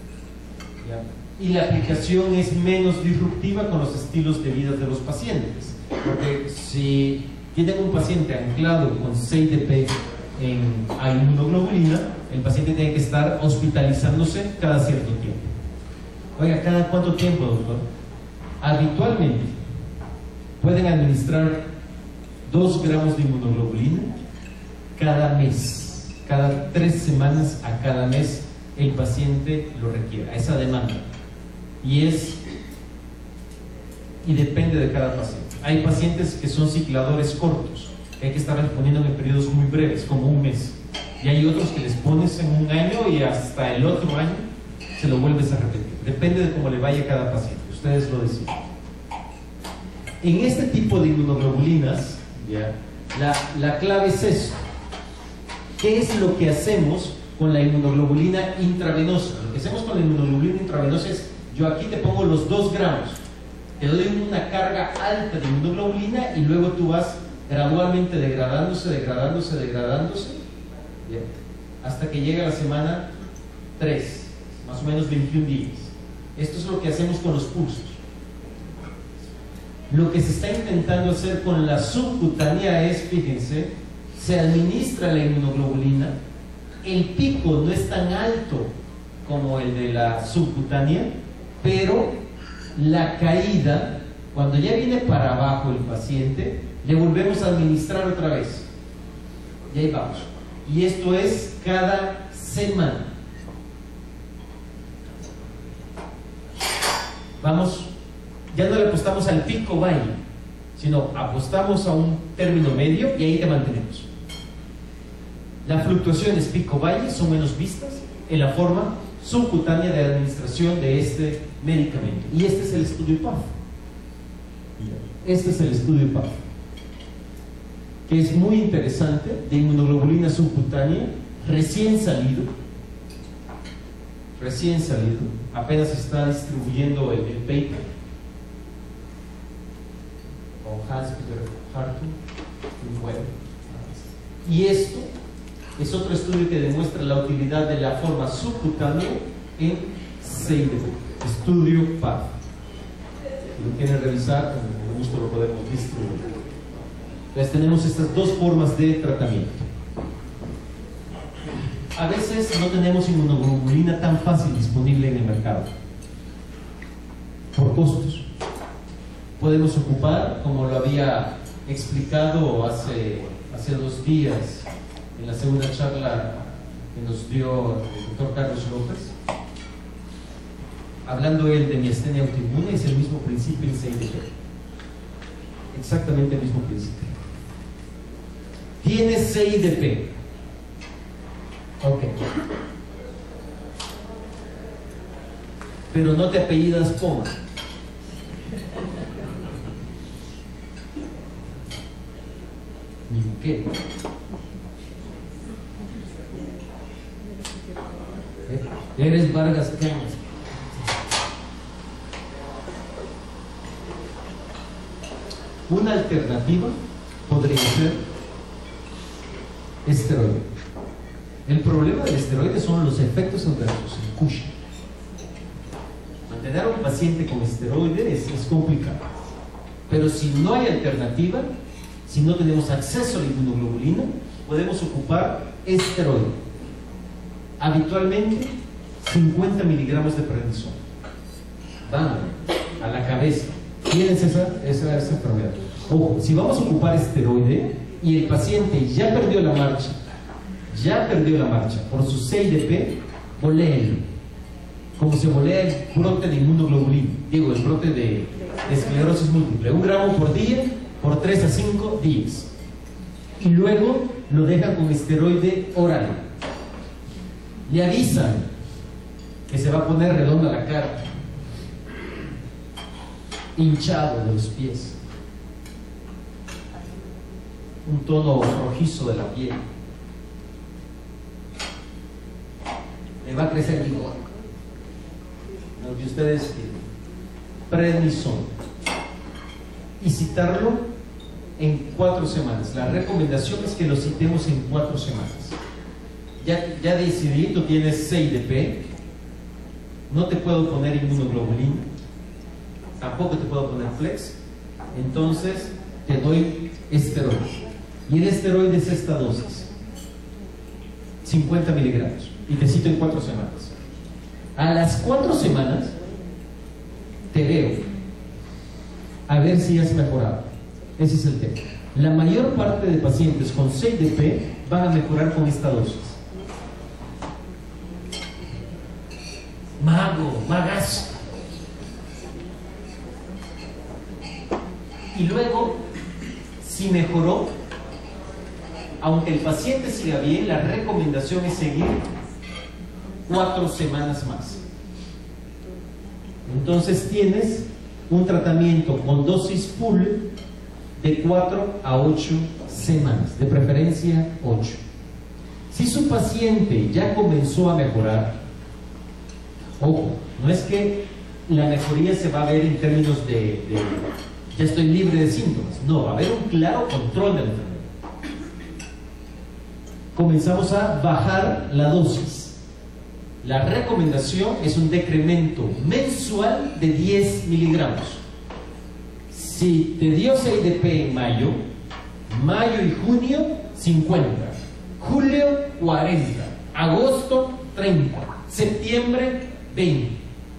y la aplicación es menos disruptiva con los estilos de vida de los pacientes, porque si tienen un paciente anclado con 6-DP a inmunoglobulina, el paciente tiene que estar hospitalizándose cada cierto tiempo. Oiga, ¿cada cuánto tiempo, doctor? Habitualmente pueden administrar 2 gramos de inmunoglobulina cada mes, cada 3 semanas a cada mes el paciente lo requiere, a esa demanda. Y depende de cada paciente. Hay pacientes que son cicladores cortos, que hay que estar respondiendo en periodos muy breves, como un mes. Y hay otros que les pones en un año y hasta el otro año se lo vuelves a repetir. Depende de cómo le vaya a cada paciente, ustedes lo deciden. En este tipo de inmunoglobulinas, la clave es eso. ¿Qué es lo que hacemos con la inmunoglobulina intravenosa? Lo que hacemos con la inmunoglobulina intravenosa es: yo aquí te pongo los 2 gramos, te doy una carga alta de inmunoglobulina y luego tú vas gradualmente degradándose, hasta que llega la semana 3, más o menos 21 días. Esto es lo que hacemos con los pulsos. Lo que se está intentando hacer con la subcutánea es, fíjense, se administra la inmunoglobulina, el pico no es tan alto como el de la subcutánea, pero la caída, cuando ya viene para abajo el paciente, le volvemos a administrar otra vez. Y ahí vamos. Y esto es cada semana. Vamos, ya no le apostamos al pico valle, sino apostamos a un término medio y ahí te mantenemos. Las fluctuaciones pico-valle son menos vistas en la forma subcutánea de administración de este medicamento. Y este es el estudio PAF. Este es el estudio PAF, que es muy interesante, de inmunoglobulina subcutánea, recién salido, apenas se está distribuyendo el paper con Hans-Peter Hartung. Bueno, y esto es otro estudio que demuestra la utilidad de la forma subcutánea en 6-DP, estudio PAF. Si lo quieren revisar, con gusto lo podemos distribuir. Entonces tenemos estas 2 formas de tratamiento. A veces no tenemos inmunoglobulina tan fácil disponible en el mercado por costos. Podemos ocupar, como lo había explicado hace 2 días en la segunda charla que nos dio el doctor Carlos López, hablando él de miastenia autoinmune, es el mismo principio en 6-DP, exactamente el mismo principio. Tienes 6-DP, ok, pero no te apellidas Poma. ¿Ni qué? Eres Vargas Cañas. Una alternativa podría ser esteroide. El problema del esteroide son los efectos adversos, el Cushing. Mantener a un paciente con esteroide es complicado. Pero si no hay alternativa, si no tenemos acceso a la inmunoglobulina, podemos ocupar esteroide. Habitualmente 50 miligramos de prednisona. Van a la cabeza. ¿Tienes esa enfermedad? Ojo, si vamos a ocupar esteroide y el paciente ya perdió la marcha por su 6-DP, voléenlo. Como se volea el brote de inmunoglobulina, digo, el brote de esclerosis múltiple. 1 gramo por día por 3 a 5 días. Y luego lo dejan con esteroide oral. Le avisan que se va a poner redonda la cara, hinchado de los pies, un tono rojizo de la piel, le va a crecer el bigote, lo que ustedes quieren, prednisona, y citarlo en 4 semanas. La recomendación es que lo citemos en 4 semanas. Ya decidí, tú tienes CIDP, no te puedo poner inmunoglobulina, tampoco te puedo poner flex, entonces te doy esteroide. Y el esteroide es esta dosis, 50 miligramos, y te cito en 4 semanas. A las 4 semanas te veo, a ver si has mejorado. Ese es el tema. La mayor parte de pacientes con CIDP van a mejorar con esta dosis. Magazo. Y luego, si mejoró, aunque el paciente siga bien, la recomendación es seguir 4 semanas más. Entonces tienes un tratamiento con dosis full de 4 a 8 semanas, de preferencia 8. Si su paciente ya comenzó a mejorar, ojo, no es que la mejoría se va a ver en términos de ya estoy libre de síntomas, no, va a haber un claro control de la enfermedad. Comenzamos a bajar la dosis. La recomendación es un decremento mensual de 10 miligramos. Si te dio CIDP en mayo y junio 50, julio 40, agosto 30, septiembre 20.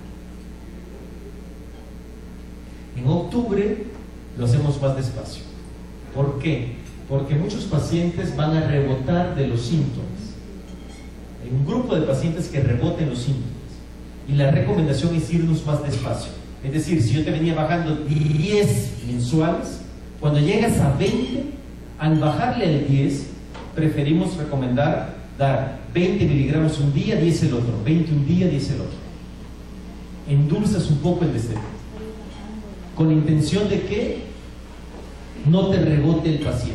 En octubre lo hacemos más despacio. ¿Por qué? Porque muchos pacientes van a rebotar de los síntomas. Hay un grupo de pacientes que reboten los síntomas. Y la recomendación es irnos más despacio. Es decir, si yo te venía bajando 10 mensuales, cuando llegas a 20, al bajarle al 10, preferimos recomendar dar 20 miligramos un día, 10 el otro, 20 un día, 10 el otro. Endulzas un poco el destete, con la intención de que no te rebote el paciente.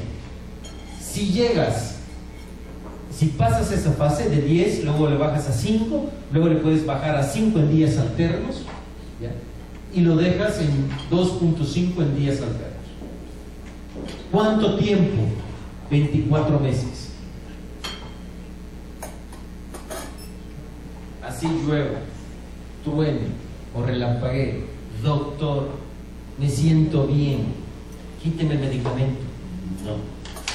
Si pasas esa fase de 10, luego le bajas a 5, luego le puedes bajar a 5 en días alternos, ¿ya? Y lo dejas en 2.5 en días alternos. ¿Cuánto tiempo? 24 meses. Así llueva, truene o relampaguee, doctor, me siento bien, quíteme el medicamento. No.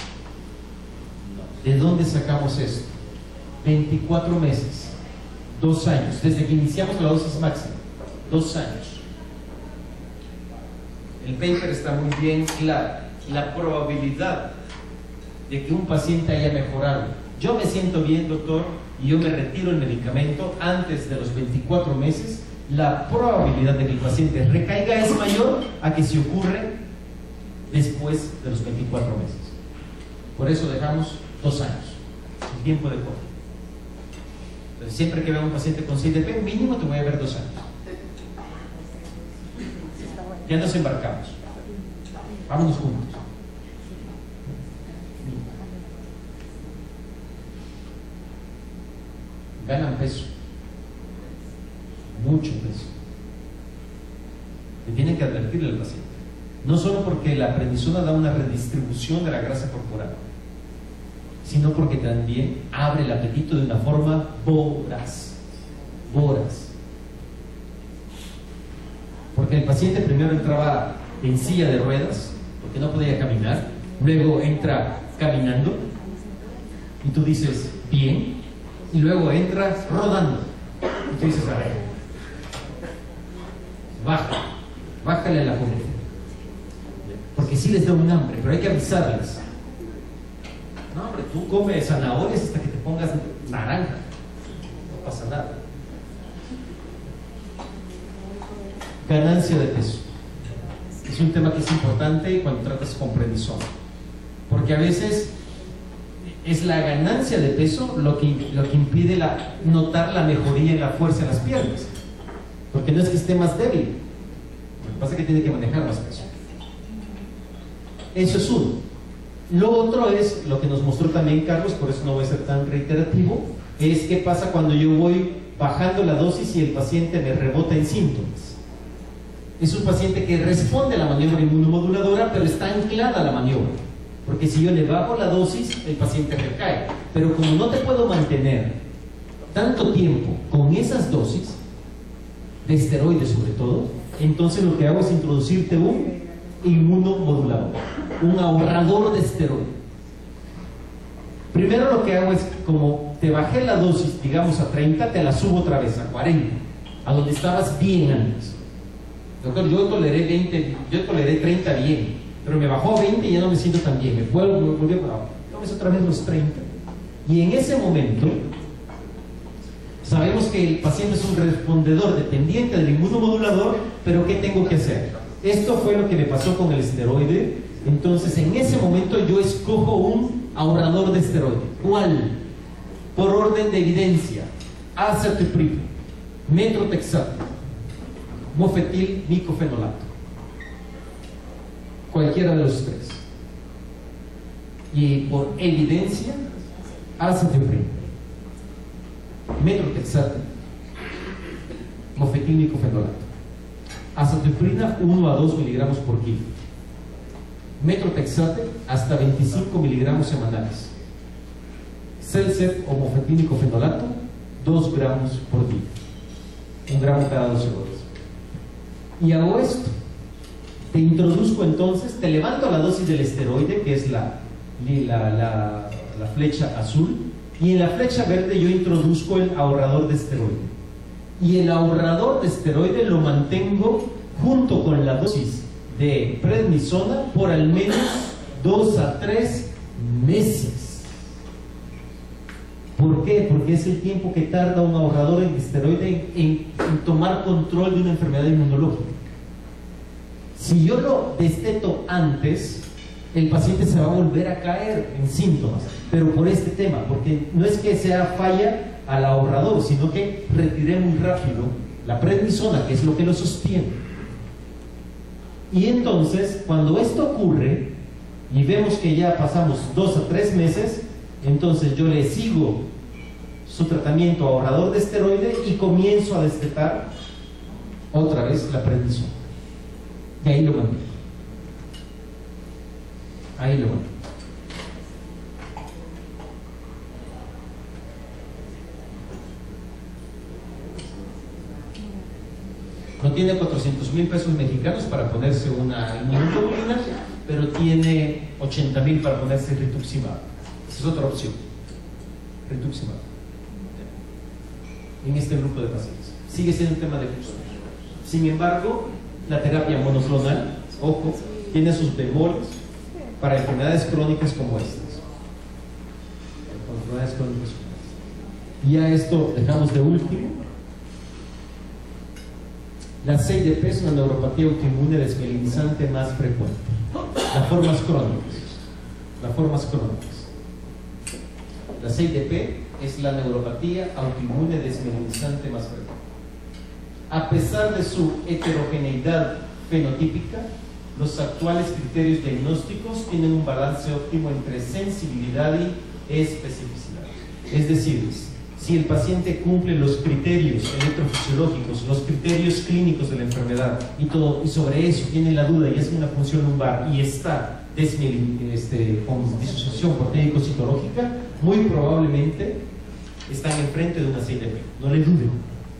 ¿De dónde sacamos esto? 24 meses, 2 años, desde que iniciamos la dosis máxima, 2 años. El paper está muy bien claro. La probabilidad de que un paciente haya mejorado. Yo me siento bien, doctor, y yo me retiro el medicamento antes de los 24 meses. La probabilidad de que el paciente recaiga es mayor a que si ocurre después de los 24 meses. Por eso dejamos 2 años, el tiempo de corte. Entonces, siempre que vea un paciente con CIDP, mínimo te voy a ver 2 años. Ya nos embarcamos. Vámonos juntos. Ganan peso, mucho peso. Te tienen que advertirle al paciente. No solo porque la prednisona da una redistribución de la grasa corporal, sino porque también abre el apetito de una forma voraz. Porque el paciente primero entraba en silla de ruedas, porque no podía caminar, luego entra caminando, y tú dices, bien, y luego entra rodando, y tú dices, a ver, bájale a la comida, porque sí les da un hambre, pero hay que avisarles. No, hombre, tú comes zanahorias hasta que te pongas naranja, no pasa nada. Ganancia de peso es es un tema que es importante cuando tratas con prednisona, porque a veces es la ganancia de peso lo que impide notar la mejoría en la fuerza en las piernas, porque no es que esté más débil, lo que pasa es que tiene que manejar más peso. Eso es uno. Lo otro es lo que nos mostró también Carlos, por eso no voy a ser tan reiterativo, es qué pasa cuando yo voy bajando la dosis y el paciente me rebota en síntomas. Es un paciente que responde a la maniobra inmunomoduladora, pero está anclada a la maniobra, porque si yo le bajo la dosis, el paciente recae. Pero como no te puedo mantener tanto tiempo con esas dosis, de esteroides sobre todo, entonces lo que hago es introducirte un inmunomodulador, un ahorrador de esteroides. Primero lo que hago es, como te bajé la dosis, digamos a 30, te la subo otra vez a 40, a donde estabas bien antes. Doctor, yo toleré 20, yo toleré 30 bien, pero me bajó a 20 y ya no me siento tan bien, me volví a tomes otra vez los 30. Y en ese momento sabemos que el paciente es un respondedor dependiente del inmunomodulador, pero ¿qué tengo que hacer? Esto fue lo que me pasó con el esteroide. Entonces en ese momento yo escojo un ahorrador de esteroide. ¿Cuál? Por orden de evidencia: azathioprino, metrotexato, mofetil micofenolato, cualquiera de los tres. Y por evidencia, azathioprino, metrotexato, mofetil micofenolato. Azatioprina 1 a 2 miligramos por kilo, metrotexate hasta 25 miligramos semanales, Celsep o mofetil micofenolato 2 gramos por día, 1 gramo cada 12 horas. Y hago esto: te introduzco entonces, te levanto la dosis del esteroide, que es la flecha azul, y en la flecha verde yo introduzco el ahorrador de esteroide. Y el ahorrador de esteroide lo mantengo junto con la dosis de prednisona por al menos 2 a 3 meses. ¿Por qué? Porque es el tiempo que tarda un ahorrador de esteroide en tomar control de una enfermedad inmunológica. Si yo lo desteto antes, el paciente se va a volver a caer en síntomas, pero por este tema, porque no es que sea falla al ahorrador, sino que retiré muy rápido la prednisona, que es lo que lo sostiene. Y entonces, cuando esto ocurre y vemos que ya pasamos 2 a 3 meses, entonces yo le sigo su tratamiento ahorrador de esteroide y comienzo a destetar otra vez la prednisona. Y ahí lo mantengo. Ahí lo mantengo. No tiene 400,000 pesos mexicanos para ponerse una inmunoglobulina, pero tiene 80,000 para ponerse rituximab. Esa es otra opción. Rituximab. En este grupo de pacientes. Sigue siendo un tema de gusto. Sin embargo, la terapia monoclonal, ojo, tiene sus bemoles para enfermedades crónicas como estas. Enfermedades crónicas como estas. Y a esto dejamos de último. La CIDP es una neuropatía autoinmune desmielinizante más frecuente. Las formas crónicas. Las formas crónicas. La CIDP es la neuropatía autoinmune desmielinizante más frecuente. A pesar de su heterogeneidad fenotípica, los actuales criterios diagnósticos tienen un balance óptimo entre sensibilidad y especificidad. Es decir, si el paciente cumple los criterios electrofisiológicos, los criterios clínicos de la enfermedad y sobre eso tiene la duda y hace una función lumbar y está con disociación proteínico-citológica, muy probablemente están enfrente de una CIDP. No le duden.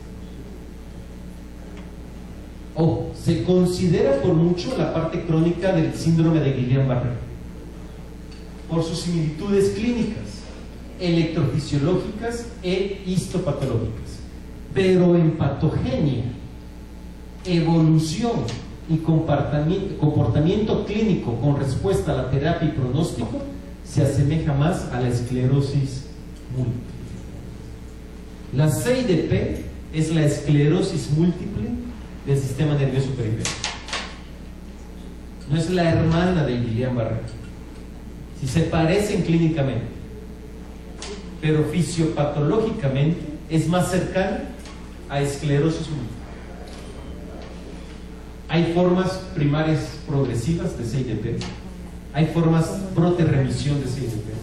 O se considera por mucho la parte crónica del síndrome de Guillain-Barré por sus similitudes clínicas, electrofisiológicas e histopatológicas, pero en patogenia, evolución y comportamiento clínico con respuesta a la terapia y pronóstico se asemeja más a la esclerosis múltiple. La CIDP es la esclerosis múltiple del sistema nervioso periférico. no es la hermana de Guillain-Barré. Si se parecen clínicamente, pero fisiopatológicamente es más cercana a esclerosis múltiple. Hay formas primarias progresivas de CIDP, hay formas brote-remisión de CIDP.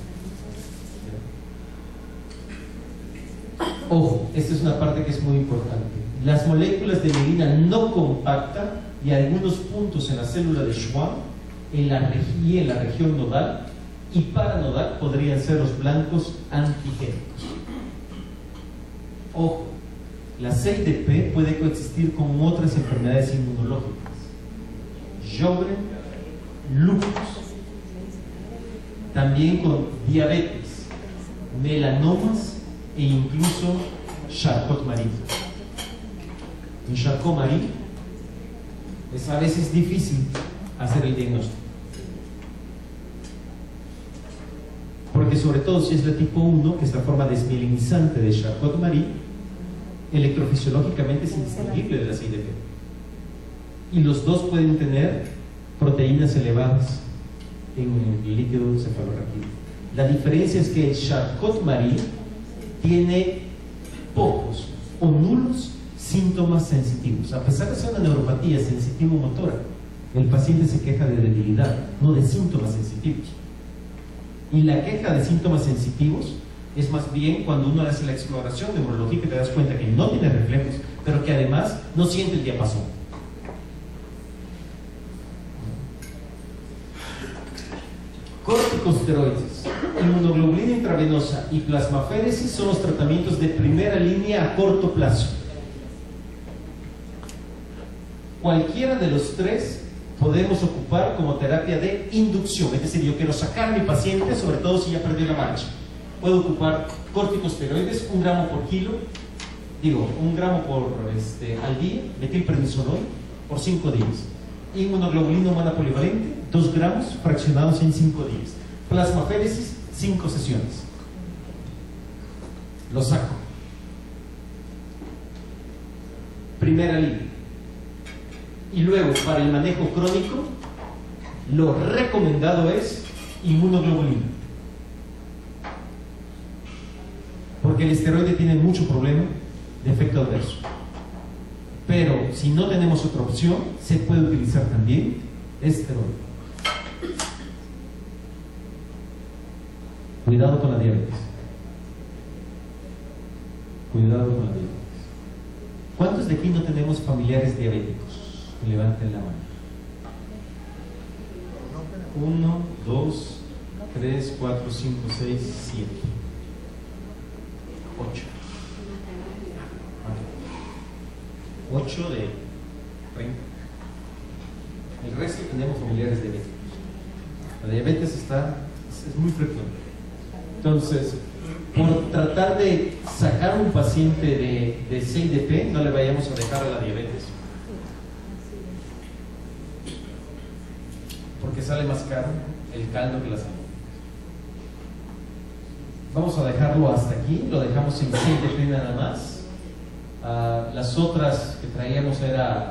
Ojo, esta es una parte que es muy importante. Las moléculas de mielina no compacta y algunos puntos en la célula de Schwann, en la región nodal y paranodal, podrían ser los blancos antigénicos. Ojo, la CIDP puede coexistir con otras enfermedades inmunológicas: Sjögren, lupus, también con diabetes, melanomas e incluso Charcot-Marie. En Charcot-Marie es a veces difícil hacer el diagnóstico, porque sobre todo si es la tipo 1, que es la forma desmielinizante de Charcot-Marie, electrofisiológicamente es indistinguible de la CIDP, y los dos pueden tener proteínas elevadas en el líquido cefalorraquídeo. La diferencia es que el Charcot-Marie tiene pocos o nulos síntomas sensitivos. A pesar de ser una neuropatía sensitivo-motora, el paciente se queja de debilidad, no de síntomas sensitivos. Y la queja de síntomas sensitivos es más bien cuando uno hace la exploración neurológica y te das cuenta que no tiene reflejos, pero que además no siente el diapasón. Corticosteroides, inmunoglobulina intravenosa y plasmaféresis son los tratamientos de primera línea a corto plazo. Cualquiera de los tres podemos ocupar como terapia de inducción, es decir, yo quiero sacar a mi paciente, sobre todo si ya perdió la marcha. Puedo ocupar corticosteroides, 1 gramo por kilo, 1 gramo al día, metilprednisolón por 5 días. Inmunoglobulina humana polivalente, 2 gramos fraccionados en 5 días. Plasmaféresis, 5 sesiones. Lo saco. Primera línea. Y luego, para el manejo crónico, lo recomendado es inmunoglobulina, porque el esteroide tiene mucho problema de efecto adverso. Pero si no tenemos otra opción, se puede utilizar también esteroide. Cuidado con la diabetes. Cuidado con la diabetes. ¿Cuántos de aquí no tenemos familiares diabéticos? Levanten la mano. 1, 2, 3, 4, 5, 6, 7, 8. 8 de 30. El resto tenemos familiares diabéticos. La diabetes es muy frecuente. Entonces, por tratar de sacar un paciente de CIDP, no le vayamos a dejar a la diabetes, porque sale más caro el caldo que la salud. Vamos a dejarlo hasta aquí, lo dejamos en CIDP nada más. Las otras que traíamos era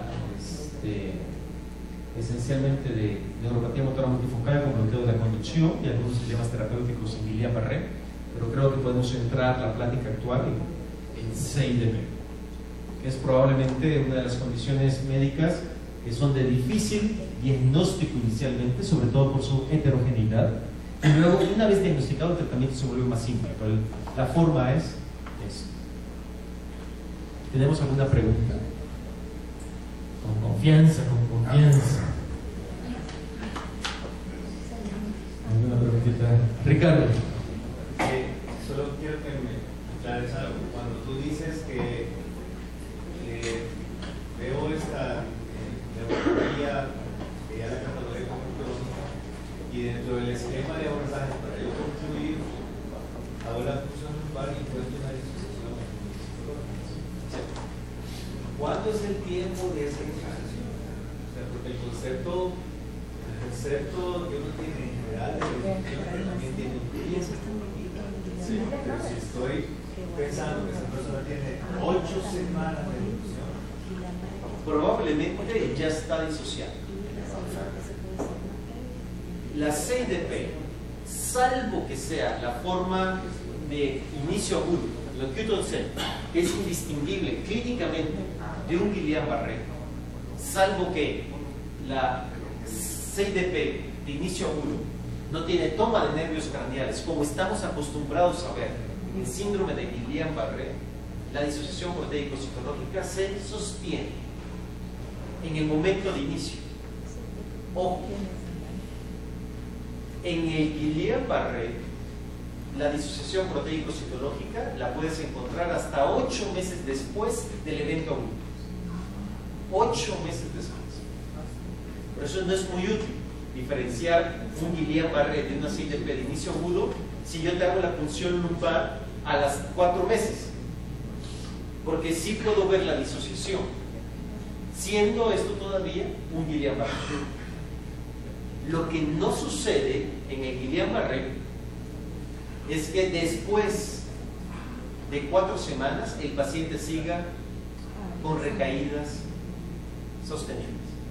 esencialmente de neuropatía motora multifocal con bloqueo de la conducción y algunos sistemas terapéuticos en Guillain-Barré, pero creo que podemos centrar la plática actual en CIDP, que es probablemente una de las condiciones médicas que son de difícil diagnóstico inicialmente, sobre todo por su heterogeneidad, y luego una vez diagnosticado el tratamiento se vuelve más simple, pero la forma es esto. ¿Tenemos alguna pregunta? Con confianza, con confianza. ¿Alguna preguntita? Ricardo. Solo quiero que me aclares algo. Cuando tú dices que veo esta neuropatía que ya la catalogué como crónica y dentro del esquema de abordaje para yo concluir hago la función lumbar y encuentro una disociación. ¿Cuánto es el tiempo de esa disociación? O sea, porque el concepto que uno tiene en general de disociación también tiene un tiempo. Sí, pero si estoy pensando que esa persona tiene 8 semanas de disociación, Probablemente ya está disociado. La 6DP, salvo que sea la forma de inicio agudo, el acute onset, que es indistinguible clínicamente de un Guillain-Barré, salvo que la 6DP de inicio agudo no tiene toma de nervios craneales, como estamos acostumbrados a ver en el síndrome de Guillain-Barré, la disociación proteico-citológica se sostiene en el momento de inicio. Ojo, en el Guillain-Barré, la disociación proteico-citológica la puedes encontrar hasta 8 meses después del evento agudo. 8 meses después. Por eso no es muy útil diferenciar un Guillain-Barré de una 6DP de inicio agudo si yo te hago la punción lumbar a las 4 meses. Porque sí puedo ver la disociación, siendo esto todavía un Guillain-Barré. Lo que no sucede en el Guillain-Barré es que después de 4 semanas el paciente siga con recaídas sostenibles.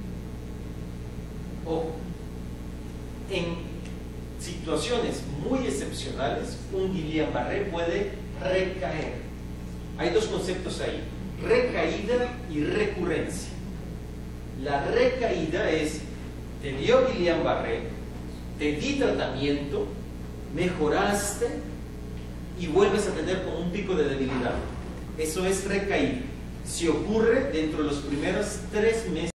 O en situaciones muy excepcionales, un Guillain-Barré puede recaer. Hay dos conceptos ahí: recaída y recurrencia. La recaída es: te dio Guillain-Barré, te di tratamiento, mejoraste y vuelves a tener como un pico de debilidad. Eso es recaída. Si ocurre dentro de los primeros 3 meses